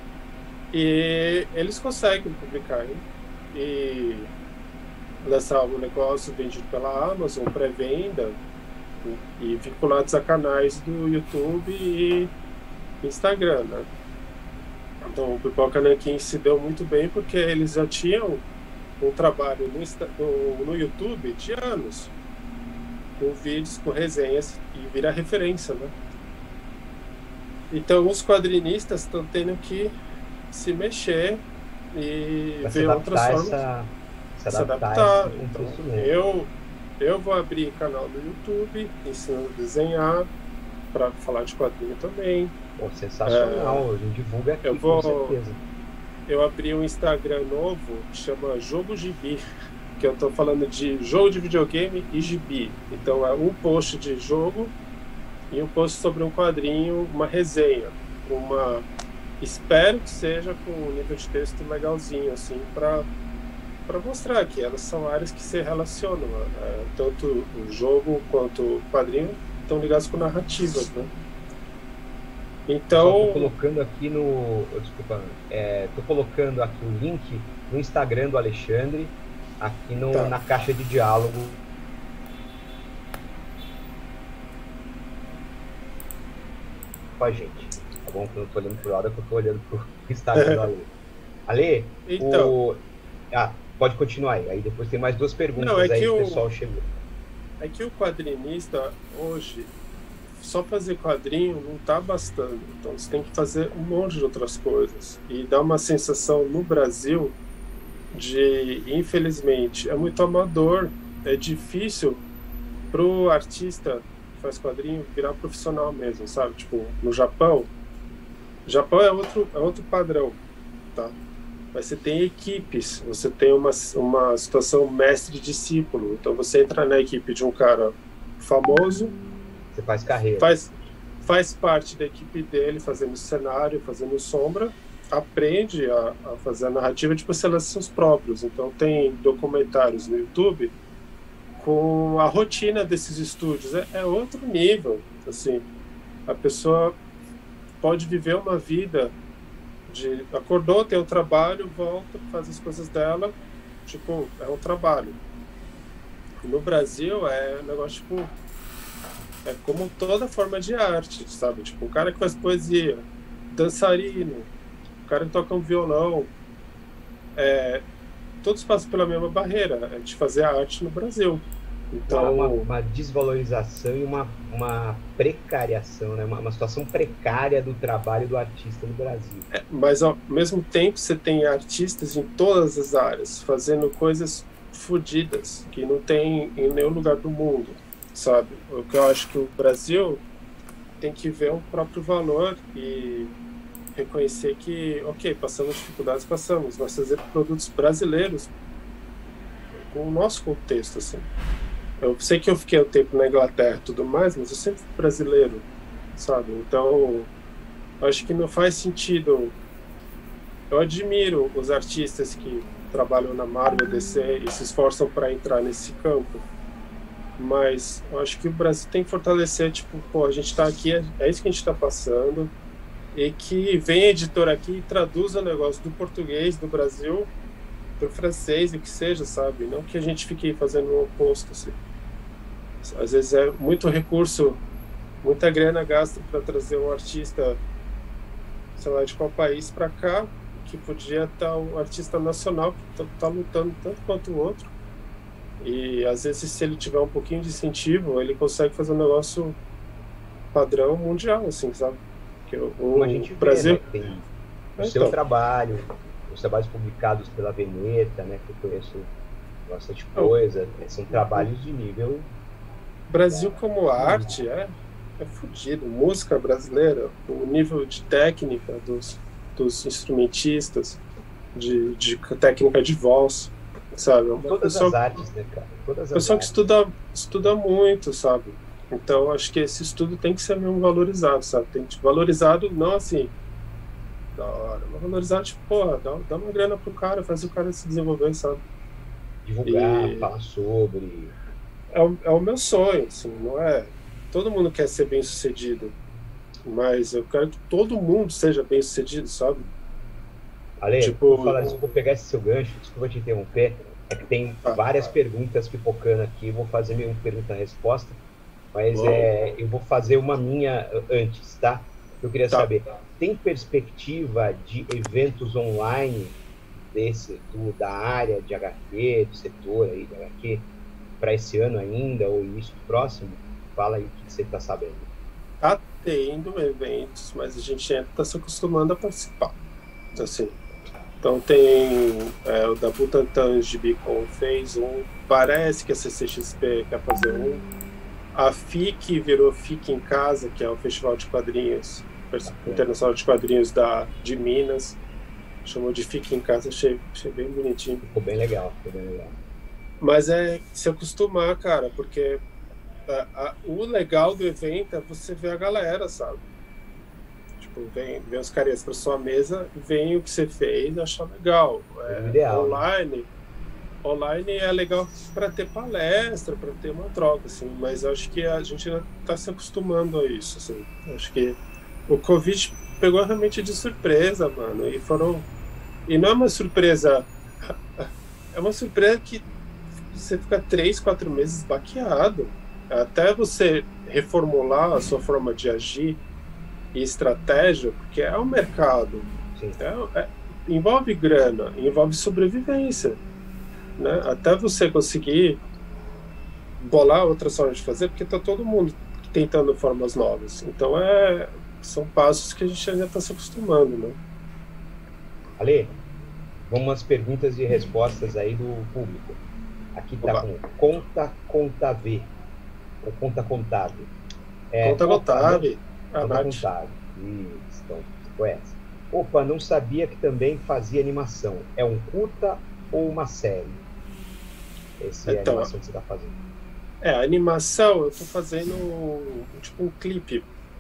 E eles conseguem publicar, hein? E lançar o negócio vendido pela Amazon, pré-venda, e, e vinculados a canais do YouTube e Instagram, né? Então o Pipoca Nanquim se deu muito bem porque eles já tinham um trabalho no, no, no YouTube de anos, com vídeos, com resenhas, e vira referência, né? Então os quadrinistas estão tendo que se mexer e pra ver outras formas. Essa... Se adaptar. Então, eu, eu vou abrir canal no YouTube, ensinando a desenhar, para falar de quadrinho também. Pô, sensacional, é, a gente divulga aqui, eu vou, com certeza. Eu abri um Instagram novo que chama Jogo Gibi, que eu estou falando de jogo de videogame e gibi. Então é um post de jogo e um post sobre um quadrinho, uma resenha, uma... Espero que seja com um nível de texto legalzinho, assim, para para mostrar que elas são áreas que se relacionam, é, tanto o jogo quanto o quadrinho estão ligados com narrativas, né? Então, estou colocando aqui no, desculpa, é, tô colocando aqui o link no Instagram do Alexandre, aqui no, tá. na caixa de diálogo. Com a gente, tá bom? Quando eu tô olhando pro lado, eu tô olhando pro Instagram do Ale. Ale, então, o... ah, pode continuar aí. Aí depois tem mais duas perguntas. Não, é aí que o o pessoal chegou. É que o quadrinista hoje, só fazer quadrinho não tá bastando. Então você tem que fazer um monte de outras coisas. E dá uma sensação no Brasil de, infelizmente, é muito amador. É difícil pro artista que faz quadrinho virar profissional mesmo, sabe? Tipo, no Japão, Japão é outro, é outro padrão, tá? Mas você tem equipes, você tem uma, uma situação mestre-discípulo. Então você entra na equipe de um cara famoso, você faz carreira, faz, faz parte da equipe dele, fazendo cenário, fazendo sombra, aprende a, a fazer a narrativa, depois você lança seus próprios. Então tem documentários no YouTube com a rotina desses estúdios. É, é outro nível, assim. A pessoa pode viver uma vida de acordou, tem um trabalho, volta, faz as coisas dela, tipo, é um trabalho. No Brasil é um negócio, tipo, é como toda forma de arte, sabe? Tipo, o cara que faz poesia, dançarino, o cara que toca um violão, é, todos passam pela mesma barreira, é de fazer a arte no Brasil. Então, uma, uma desvalorização e uma, uma precariação, né? uma, uma situação precária do trabalho do artista no Brasil. É, mas ao mesmo tempo você tem artistas em todas as áreas fazendo coisas fodidas que não tem em nenhum lugar do mundo, sabe? O que eu acho que o Brasil tem que ver o próprio valor e reconhecer que, ok, passamos dificuldades, passamos, mas fazer produtos brasileiros com o nosso contexto, assim. Eu sei que eu fiquei um tempo na Inglaterra e tudo mais, mas eu sempre fui brasileiro, sabe? Então, eu acho que não faz sentido. Eu admiro os artistas que trabalham na Marvel, D C e se esforçam para entrar nesse campo, mas eu acho que o Brasil tem que fortalecer, tipo, pô, a gente está aqui, é, é isso que a gente está passando, e que vem a editora aqui e traduza o negócio do português do Brasil para o francês, o que seja, sabe? Não que a gente fique fazendo o oposto, assim. Às vezes é muito recurso, muita grana gasta para trazer um artista, sei lá, de qual país para cá, que podia estar um artista nacional que está tá lutando tanto quanto o outro. E às vezes, se ele tiver um pouquinho de incentivo, ele consegue fazer um negócio padrão mundial, assim, sabe? Que o, Como a gente o Brasil vê, né? Tem o então, seu trabalho, os trabalhos publicados pela Veneta, né, que eu conheço bastante coisa, né, são trabalhos de nível... Brasil como arte é, é fodido. Música brasileira, o nível de técnica dos, dos instrumentistas, de, de técnica de voz, sabe? Uma Todas pessoa, as artes, né, cara? Todas as pessoa artes. que estuda, estuda muito, sabe? Então, acho que esse estudo tem que ser mesmo valorizado, sabe? Tem que ser valorizado, não assim, da hora, mas valorizado, tipo, porra, dá, dá uma grana pro cara, faz o cara se desenvolver, sabe? Divulgar, E... falar sobre... É o, é o meu sonho, assim, não é... Todo mundo quer ser bem sucedido, mas eu quero que todo mundo seja bem sucedido, sabe? Ale, tipo, vou, falar, vou pegar esse seu gancho, desculpa te interromper, é que tem ah, várias ah. perguntas perguntas pipocando aqui, vou fazer meio pergunta-resposta, mas é, eu vou fazer uma minha antes, tá? Eu queria Tá. saber, tem perspectiva de eventos online desse, do, da área de H Q, do setor aí de H Q, para esse ano ainda, ou início próximo? Fala aí o que você está sabendo. Tá tendo eventos, mas a gente ainda está se acostumando a participar. Assim, então tem é, o da Butantan de Bicon fez um, parece que a C C X P quer fazer um, a F I C virou F I C em Casa, que é o Festival de Quadrinhos Internacional de Quadrinhos da, de Minas, chamou de F I C em Casa, achei, achei bem bonitinho. Ficou bem legal, ficou bem legal. Mas é se acostumar, cara, porque a, a, o legal do evento é você ver a galera, sabe? Tipo, vem, vem os carinhas pra sua mesa, vem o que você fez, achar legal. É, É ideal, online, né? Online é legal para ter palestra, para ter uma troca, assim, mas eu acho que a gente ainda tá se acostumando a isso, assim. Eu acho que o Covid pegou realmente de surpresa, mano, e foram... E não é uma surpresa... É uma surpresa que você fica três, quatro meses baqueado. Até você reformular a sua forma de agir e estratégia, porque é um mercado. É, é, envolve grana, envolve sobrevivência. Né? Até você conseguir bolar outras formas de fazer, porque está todo mundo tentando formas novas. Então, é, são passos que a gente ainda está se acostumando. Né? Ale, vamos às perguntas e respostas aí do público. Aqui está com conta contável. Ou conta contável. É, conta contável. Conta contável. Isso, então, você conhece. Opa, não sabia que também fazia animação. É um curta ou uma série? Essa é a então, animação que você está fazendo. É, a animação eu estou fazendo tipo um clipe.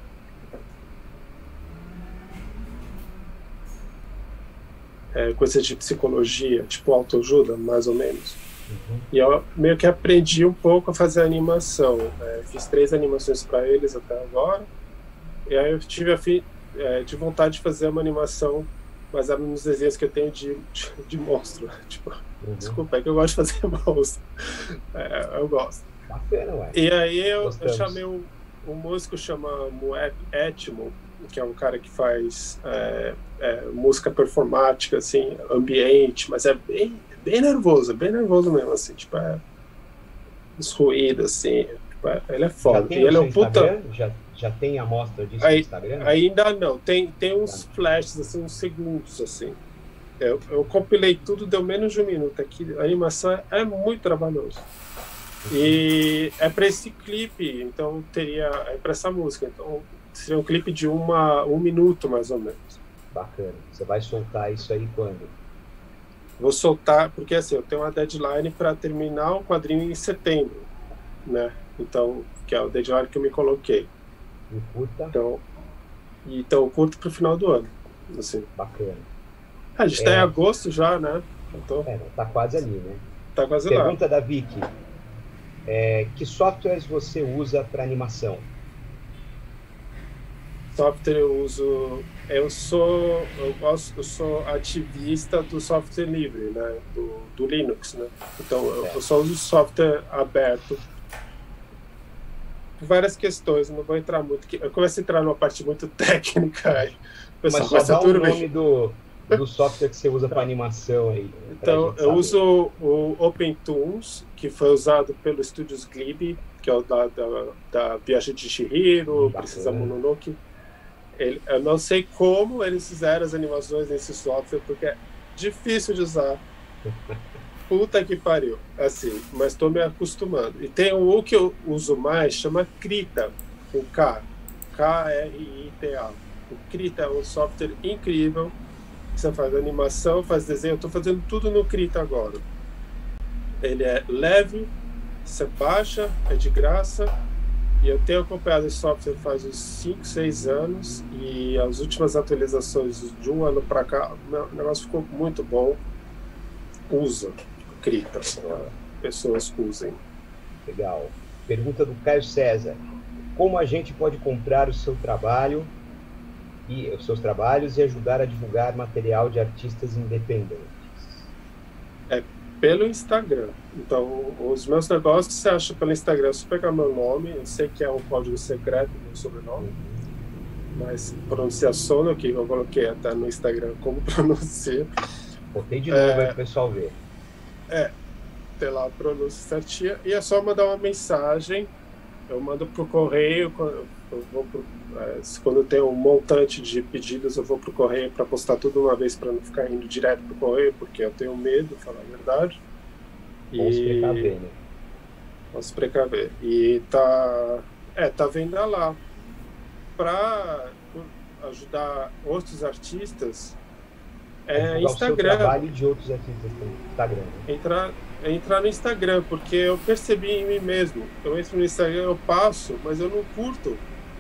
É, coisa de psicologia, tipo autoajuda, mais ou menos. Uhum. E eu meio que aprendi um pouco a fazer animação. É, fiz três animações para eles até agora. E aí eu tive a fi, é, de vontade de fazer uma animação baseada nos desenhos que eu tenho de, de, de monstro. Tipo, uhum. Desculpa, é que eu gosto de fazer monstro. É, eu gosto. Bacana, ué. E aí eu, eu chamei um, um músico chamado Moep Etmo, que é um cara que faz é, é, música performática, assim, ambiente, mas é bem, bem nervoso, é bem nervoso mesmo, assim, tipo, é os ruídos, assim, tipo, é, ele é foda. Já tem e ele é um Instagram? puta... Já, já tem amostra disso Aí, no Instagram? ainda não, tem, tem uns flashes, assim, uns segundos, assim. Eu, eu compilei tudo, deu menos de um minuto aqui, a animação é, é muito trabalhoso. E é para esse clipe, então teria, é para essa música, então seria um clipe de uma, um minuto mais ou menos. Bacana. Você vai soltar isso aí quando? Vou soltar, porque assim, eu tenho uma deadline para terminar o quadrinho em setembro, né? Então, que é o deadline que eu me coloquei. E curta? Então, então eu curto pro final do ano, assim. Bacana. A gente é... tá em agosto já, né? Tô... É, tá quase ali, né? Tá quase Pergunta lá. Pergunta da Vicky. É, que softwares você usa para animação? Software eu uso... Eu sou, eu gosto, eu sou ativista do software livre, né? Do, do Linux, né? Então, eu, eu só uso software aberto. Por várias questões, não vou entrar muito... Eu começo a entrar numa parte muito técnica aí. Mas só dá o nome do, do software que você usa para animação aí. Então, eu uso o OpenToons, que foi usado pelo Estúdios Ghibli, que é o da, da, da Viagem de Chihiro, Princesa Mononoke. Ele, eu não sei como eles fizeram as animações nesse software, porque é difícil de usar. Puta que pariu. Assim, mas estou me acostumando. E tem um que eu uso mais, chama Krita, com K. K R I T A. O Krita é um software incrível. Você faz animação, faz desenho. Eu estou fazendo tudo no Krita agora. Ele é leve, você baixa, é de graça. E eu tenho acompanhado esse software faz uns cinco, seis anos. E as últimas atualizações de um ano para cá, o negócio ficou muito bom. Usa Krita, pessoas usem. Legal. Pergunta do Caio César. Como a gente pode comprar o seu trabalho e os seus trabalhos e ajudar a divulgar material de artistas independentes? É pelo Instagram. Então, os meus negócios você acha pelo Instagram. Se pegar meu nome, eu sei que é um código secreto, meu sobrenome, mas pronuncia Sono, que eu coloquei até no Instagram como pronuncia. Botei de novo é, aí para o pessoal ver. É, tem lá a pronúncia certinha. E é só mandar uma mensagem. Eu mando pro correio. Eu vou pro, é, quando eu tenho um montante de pedidos, eu vou pro correio para postar tudo uma vez, para não ficar indo direto pro correio, porque eu tenho medo, falar a verdade. Vamos se precaver, né? Vamos se precaver. E tá, é, tá vendo lá para ajudar outros artistas. É Instagram. O trabalho de outros artistas no Instagram. Né? Entrar, entrar no Instagram, porque eu percebi em mim mesmo. Eu entro no Instagram, eu passo, mas eu não curto.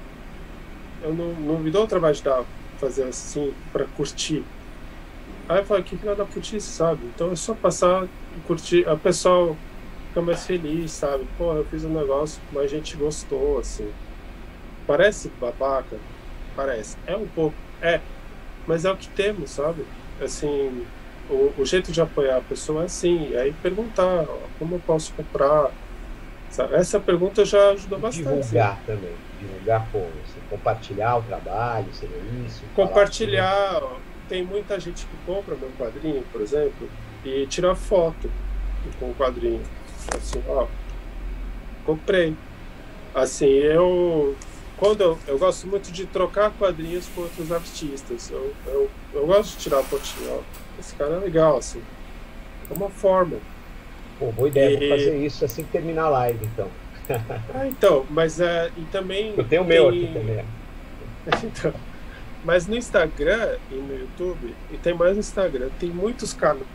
Eu não, não me dou o trabalho de dar, fazer assim, para curtir. Aí eu falo, que filha da putice, sabe? Então é só passar e curtir. A pessoa fica mais feliz, sabe? Pô, eu fiz um negócio, mas a gente gostou, assim. Parece babaca? Parece. É um pouco. É. Mas é o que temos, sabe? Assim, o, o jeito de apoiar a pessoa é assim. E aí perguntar, ó, como eu posso comprar? Sabe? Essa pergunta já ajudou bastante. Divulgar assim. Também. Divulgar como? Assim, compartilhar o trabalho, seria isso? Compartilhar. Ó, tem muita gente que compra meu quadrinho, por exemplo, e tira foto com o quadrinho. Assim, ó, comprei. Assim, eu... Quando eu, eu gosto muito de trocar quadrinhos com outros artistas. Eu, eu, eu gosto de tirar a fotinha, ó. Esse cara é legal, assim. É uma forma. Pô, boa ideia, e... vou fazer isso assim que terminar a live, então. Ah, então, mas é, e também... Eu tenho o meu aqui também. Então, mas no Instagram e no YouTube, e tem mais no Instagram, tem muitos canais.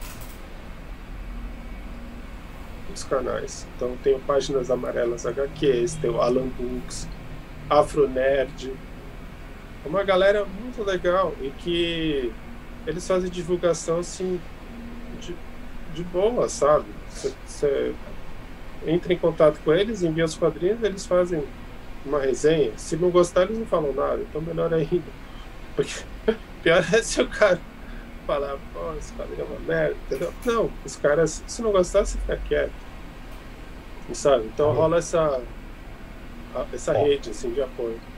Muitos canais. Então tem o Páginas Amarelas H Qs, tem o Alan Books, Afronerd. É uma galera muito legal e que eles fazem divulgação assim de, de boa, sabe? Você entra em contato com eles, envia os quadrinhos, eles fazem uma resenha. Se não gostar, eles não falam nada, então melhor ainda. Porque pior é se o cara falar, pô, esse quadrinho é uma merda, entendeu? Não, os caras, se não gostar, você fica quieto. Sabe? Então rola essa essa rede assim, de apoio.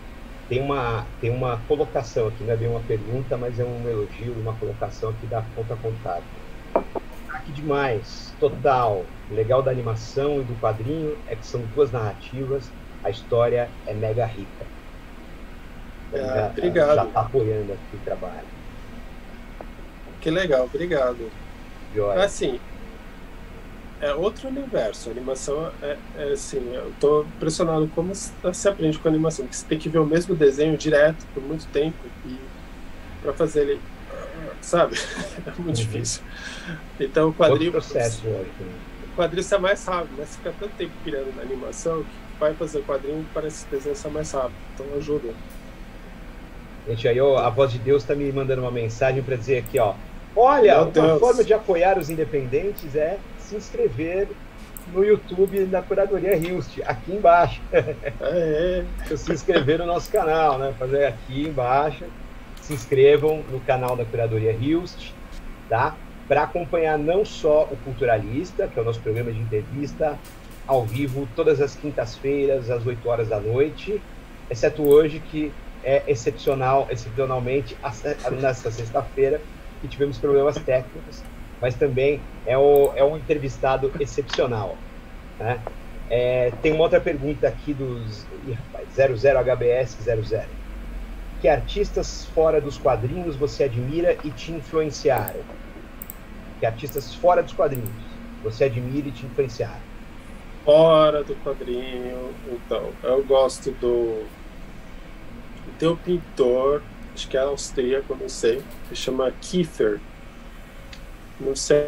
tem uma, tem uma colocação aqui, não é bem uma pergunta, mas é um elogio, uma colocação aqui da Conta Contábil. Que demais, total. O legal da animação e do quadrinho é que são duas narrativas, a história é mega rica. É, obrigado. Já está apoiando aqui o trabalho. Que legal, obrigado. Joia. Assim, é outro universo. A animação é, é assim, eu estou impressionado como se aprende com a animação, porque você tem que ver o mesmo desenho direto por muito tempo e para fazer ele, sabe? É muito uhum. difícil. Então o quadrinho, outro processo, o quadrinho sai mais rápido, mas fica tanto tempo criando na animação que vai fazer o quadrinho parece que o desenho sai mais rápido. Então ajuda. Gente, aí ó, a voz de Deus está me mandando uma mensagem para dizer aqui, ó. Olha, uma forma de apoiar os independentes é se inscrever no YouTube da Curadoria Hilst, aqui embaixo. É. Se inscrever no nosso canal, né? Fazer aqui embaixo. Se inscrevam no canal da Curadoria Hilst, tá? Para acompanhar não só o Culturalista, que é o nosso programa de entrevista ao vivo, todas as quintas-feiras, às oito horas da noite, exceto hoje, que é excepcional, excepcionalmente, nesta sexta-feira, que tivemos problemas técnicos, mas também é, o, é um entrevistado excepcional, né? É, tem uma outra pergunta aqui dos ih, rapaz, zero zero H B S zero zero. Que artistas fora dos quadrinhos você admira e te influenciaram? Que artistas fora dos quadrinhos você admira e te influenciaram? Fora do quadrinho, então, eu gosto do... Tem um pintor, acho que é austríaco, não sei, que chama Kiefer. Não sei.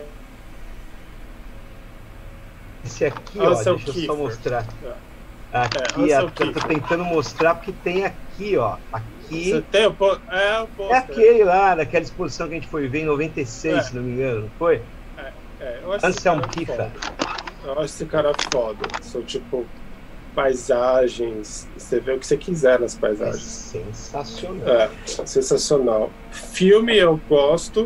Esse aqui, ah, ó, deixa Kiefer. eu só mostrar. É. Aqui, é, eu tô tentando mostrar porque tem aqui, ó. Aqui. Você tem o po... É, o poster. É aquele lá, daquela exposição que a gente foi ver em noventa e seis, é. se não me engano, não foi? É, é. Eu acho Anselm Kiefer. Eu acho esse cara foda. São tipo paisagens, você vê o que você quiser nas paisagens. É sensacional. É, sensacional. Filme eu gosto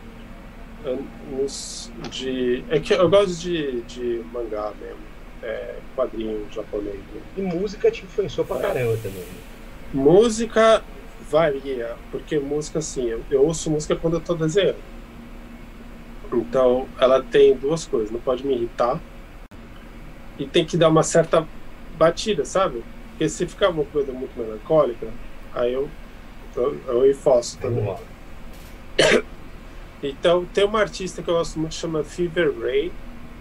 de... É que eu gosto de, de mangá mesmo, é, quadrinho japonês. Né? E música te influenciou pra caramba também. Música varia, porque música assim, eu, eu ouço música quando eu tô desenhando. Então ela tem duas coisas, não pode me irritar e tem que dar uma certa batida, sabe? Porque se ficar uma coisa muito melancólica, aí eu eu, eu enfoço também. Então tem uma artista que eu gosto muito, chama Fever Ray.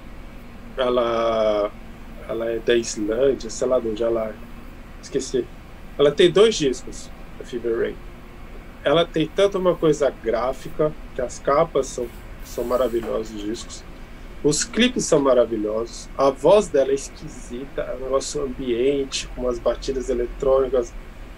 Ela ela é da Islândia, sei lá de onde ela é. Esqueci. Ela tem dois discos, a Fever Ray. Ela tem tanto uma coisa gráfica, que as capas são, são maravilhosas, os discos. Os clipes são maravilhosos. A voz dela é esquisita, é um negócio ambiente, com umas batidas eletrônicas.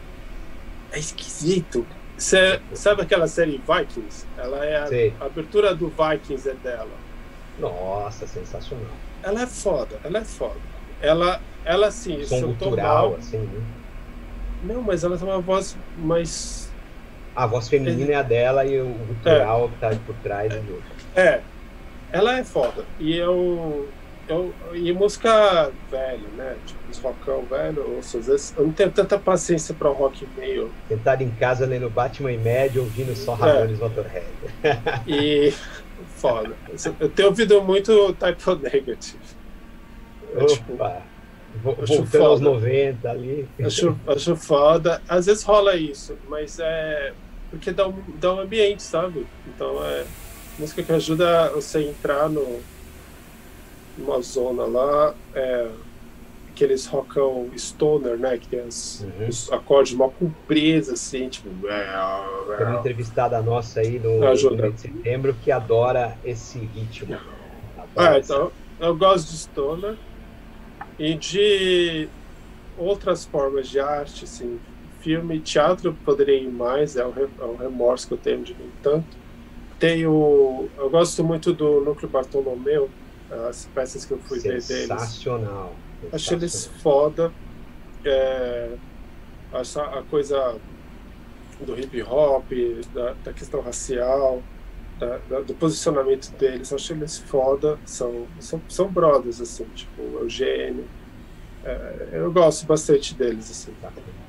É esquisito. Cê, sabe aquela série Vikings? Ela é a, a abertura do Vikings é dela. Nossa, sensacional. Ela é foda, ela é foda. Ela, ela assim, som cultural, assim, né? Não, mas ela tem uma voz mais... A voz feminina é, é a dela e o cultural é. que tá por trás é do outro. É, ela é foda. E eu... eu e música velha, né? Tipo, os rockão velho, eu ouço, às vezes... Eu não tenho tanta paciência pra um rock meio... Sentado em casa lendo Batman e Mad, ouvindo só Ramones é. Motorhead. E... foda. Eu tenho ouvido muito Type O Negative. Opa! Tipo, voltando aos noventa ali. Acho, acho foda. Às vezes rola isso, mas é porque dá um, dá um ambiente, sabe? Então é música que ajuda você a entrar no, numa zona lá, é, aqueles rockão stoner, né? Que tem as, uhum. os acordes mal compridos, assim, tipo. Tem uma entrevistada nossa aí no, no mês de setembro que adora esse ritmo. Ah, então eu gosto de stoner. E de outras formas de arte, assim, filme, teatro eu poderia ir mais, é um, é um remorso que eu tenho de mim tanto. Tenho, eu gosto muito do Núcleo Bartolomeu, as peças que eu fui ver deles. Sensacional. Achei eles foda. É, essa, a coisa do hip hop, da, da questão racial, da, da, do posicionamento deles, achei eles foda, são, são, são brothers, assim, tipo, Eugênio. É, eu gosto bastante deles, assim.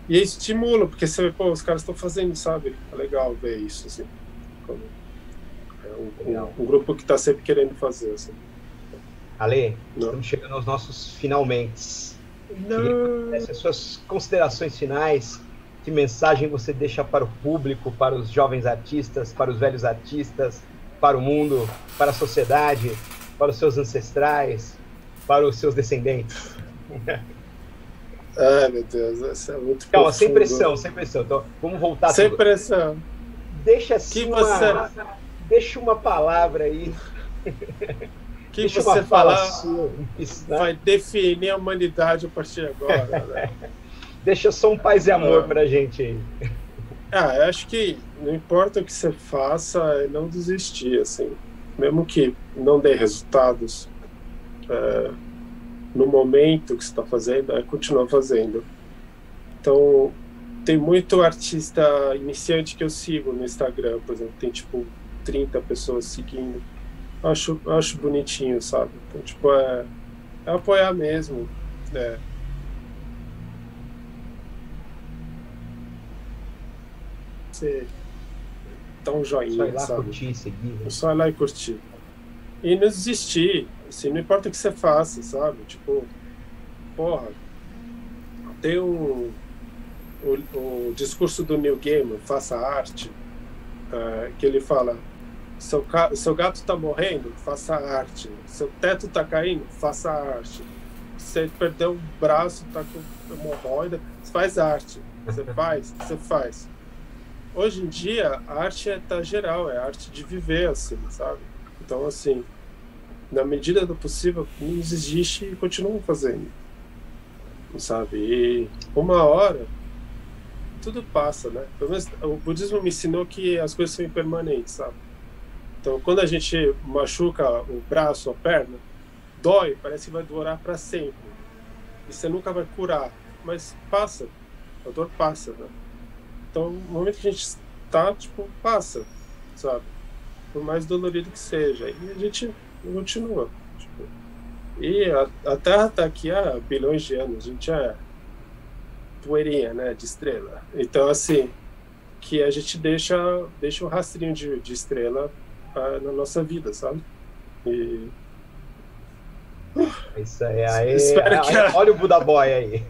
E estimula, porque você vê, pô, os caras estão fazendo, sabe? É legal ver isso, assim. Como é um, um, um grupo que está sempre querendo fazer, assim. Ale, Não. estamos chegando aos nossos finalmente. Não. Essas suas considerações finais, que mensagem você deixa para o público, para os jovens artistas, para os velhos artistas, para o mundo, para a sociedade, para os seus ancestrais, para os seus descendentes? Ai, meu Deus, isso é muito Calma, profundo. sem pressão, sem pressão. Então, vamos voltar. Sem tudo. pressão. Deixa assim Que uma, você... deixa uma palavra aí. Que deixa você uma fala falar sua, vai definir a humanidade a partir de agora, né? Deixa só um paz e amor ah. pra gente aí. Ah, eu acho que não importa o que você faça, é não desistir, assim. Mesmo que não dê resultados é, no momento que você está fazendo, é continuar fazendo. Então, tem muito artista iniciante que eu sigo no Instagram, por exemplo, tem tipo trinta pessoas seguindo. Acho, acho bonitinho, sabe? Então, tipo, é, é apoiar mesmo, né? Você dá um joinha, só ir lá sabe? Curtir, seguir, né? Só ir lá e curtir. E não desistir, assim, não importa o que você faça, sabe? Tipo, porra, tem um, o, o discurso do Neil Gaiman, Faça Arte, uh, que ele fala: seu, seu gato está morrendo, faça arte. Seu teto está caindo, faça arte. Você perdeu o braço, está com hemorroida, faz arte. Você faz, você faz. Hoje em dia, a arte é tá geral, é a arte de viver, assim, sabe? Então, assim, na medida do possível, não desiste e continua fazendo, sabe? E uma hora, tudo passa, né? Pelo menos o budismo me ensinou que as coisas são impermanentes, sabe? Então, quando a gente machuca o braço ou a perna, dói, parece que vai durar para sempre. E você nunca vai curar, mas passa, a dor passa, né? Então, no momento que a gente está, tipo, passa, sabe? Por mais dolorido que seja. E a gente continua. Tipo, e a, a Terra está aqui há bilhões de anos. A gente é poeirinha, né? De estrela. Então, assim, que a gente deixa, deixa um rastrinho de, de estrela uh, na nossa vida, sabe? E... Isso aí. aí, Espero aí que... Olha o Buda Boy aí.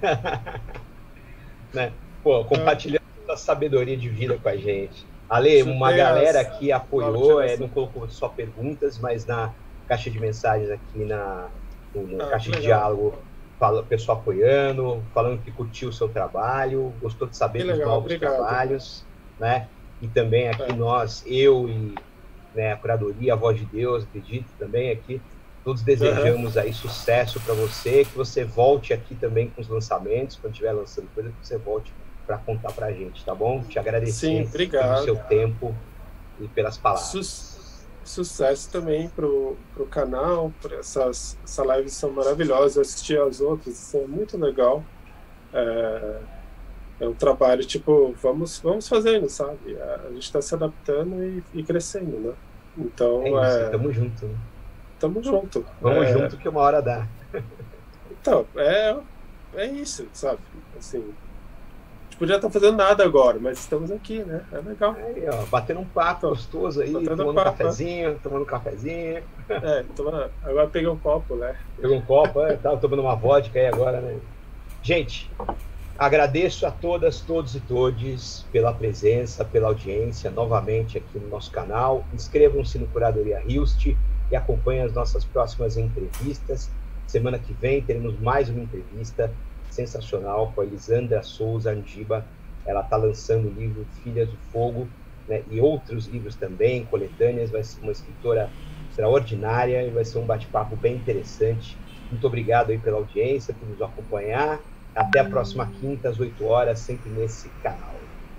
Né? Pô, compartilhando a sabedoria de vida com a gente. Ale, uma galera as... que apoiou, é, não colocou só perguntas, mas na caixa de mensagens aqui, na, na ah, caixa de diálogo, fala, pessoal apoiando, falando que curtiu o seu trabalho, gostou de saber dos novos Obrigado. trabalhos, né? E também aqui é. nós, eu e né, a curadoria, a Voz de Deus, acredito também aqui, todos desejamos uhum. aí sucesso para você, que você volte aqui também com os lançamentos, quando estiver lançando coisa, que você volte para contar para a gente, tá bom? Te agradecer Sim, obrigado. pelo seu tempo e pelas palavras. Su sucesso também pro, pro canal, por essas, essas lives são maravilhosas, eu assisti as outras, são muito legal. É, é um trabalho, tipo, vamos, vamos fazendo, sabe? A gente está se adaptando e, e crescendo, né? Então, é isso, é... tamo junto, né? Tamo junto. Vamos é... junto que uma hora dá. Então, é, é isso, sabe? Assim, a gente podia estar fazendo nada agora, mas estamos aqui, né? É legal. Aí, ó, batendo um papo gostoso aí, batendo tomando um papo, um cafezinho, né? tomando um cafezinho. É, toma... agora peguei um copo, né? Peguei um copo, é, tava tomando uma vodka aí agora, né? Gente, agradeço a todas, todos e todes pela presença, pela audiência, novamente aqui no nosso canal. Inscrevam-se no Curadoria Hilst e acompanhem as nossas próximas entrevistas. Semana que vem teremos mais uma entrevista sensacional com a Elisandra Souza Andiba. Ela está lançando o livro Filhas do Fogo, né, e outros livros também, coletâneas. Vai ser uma escritora extraordinária e vai ser um bate-papo bem interessante. Muito obrigado aí pela audiência, por nos acompanhar. Até a próxima quinta, às oito horas, sempre nesse canal.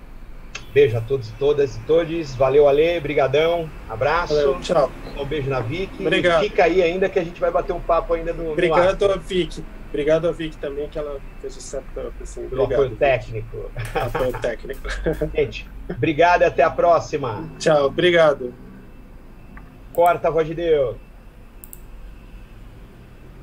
Beijo a todos e todas e todos. Valeu, Ale. Brigadão. Abraço. Valeu, tchau. Um beijo na Vicky. Obrigado. Fica aí ainda que a gente vai bater um papo ainda no Obrigado no a Vicky. Obrigado a Vicky também, que ela fez o setup. Assim. Pelo apoio técnico. Apoio técnico. Gente, obrigado e até a próxima. Tchau. Obrigado. Corta a Voz de Deus.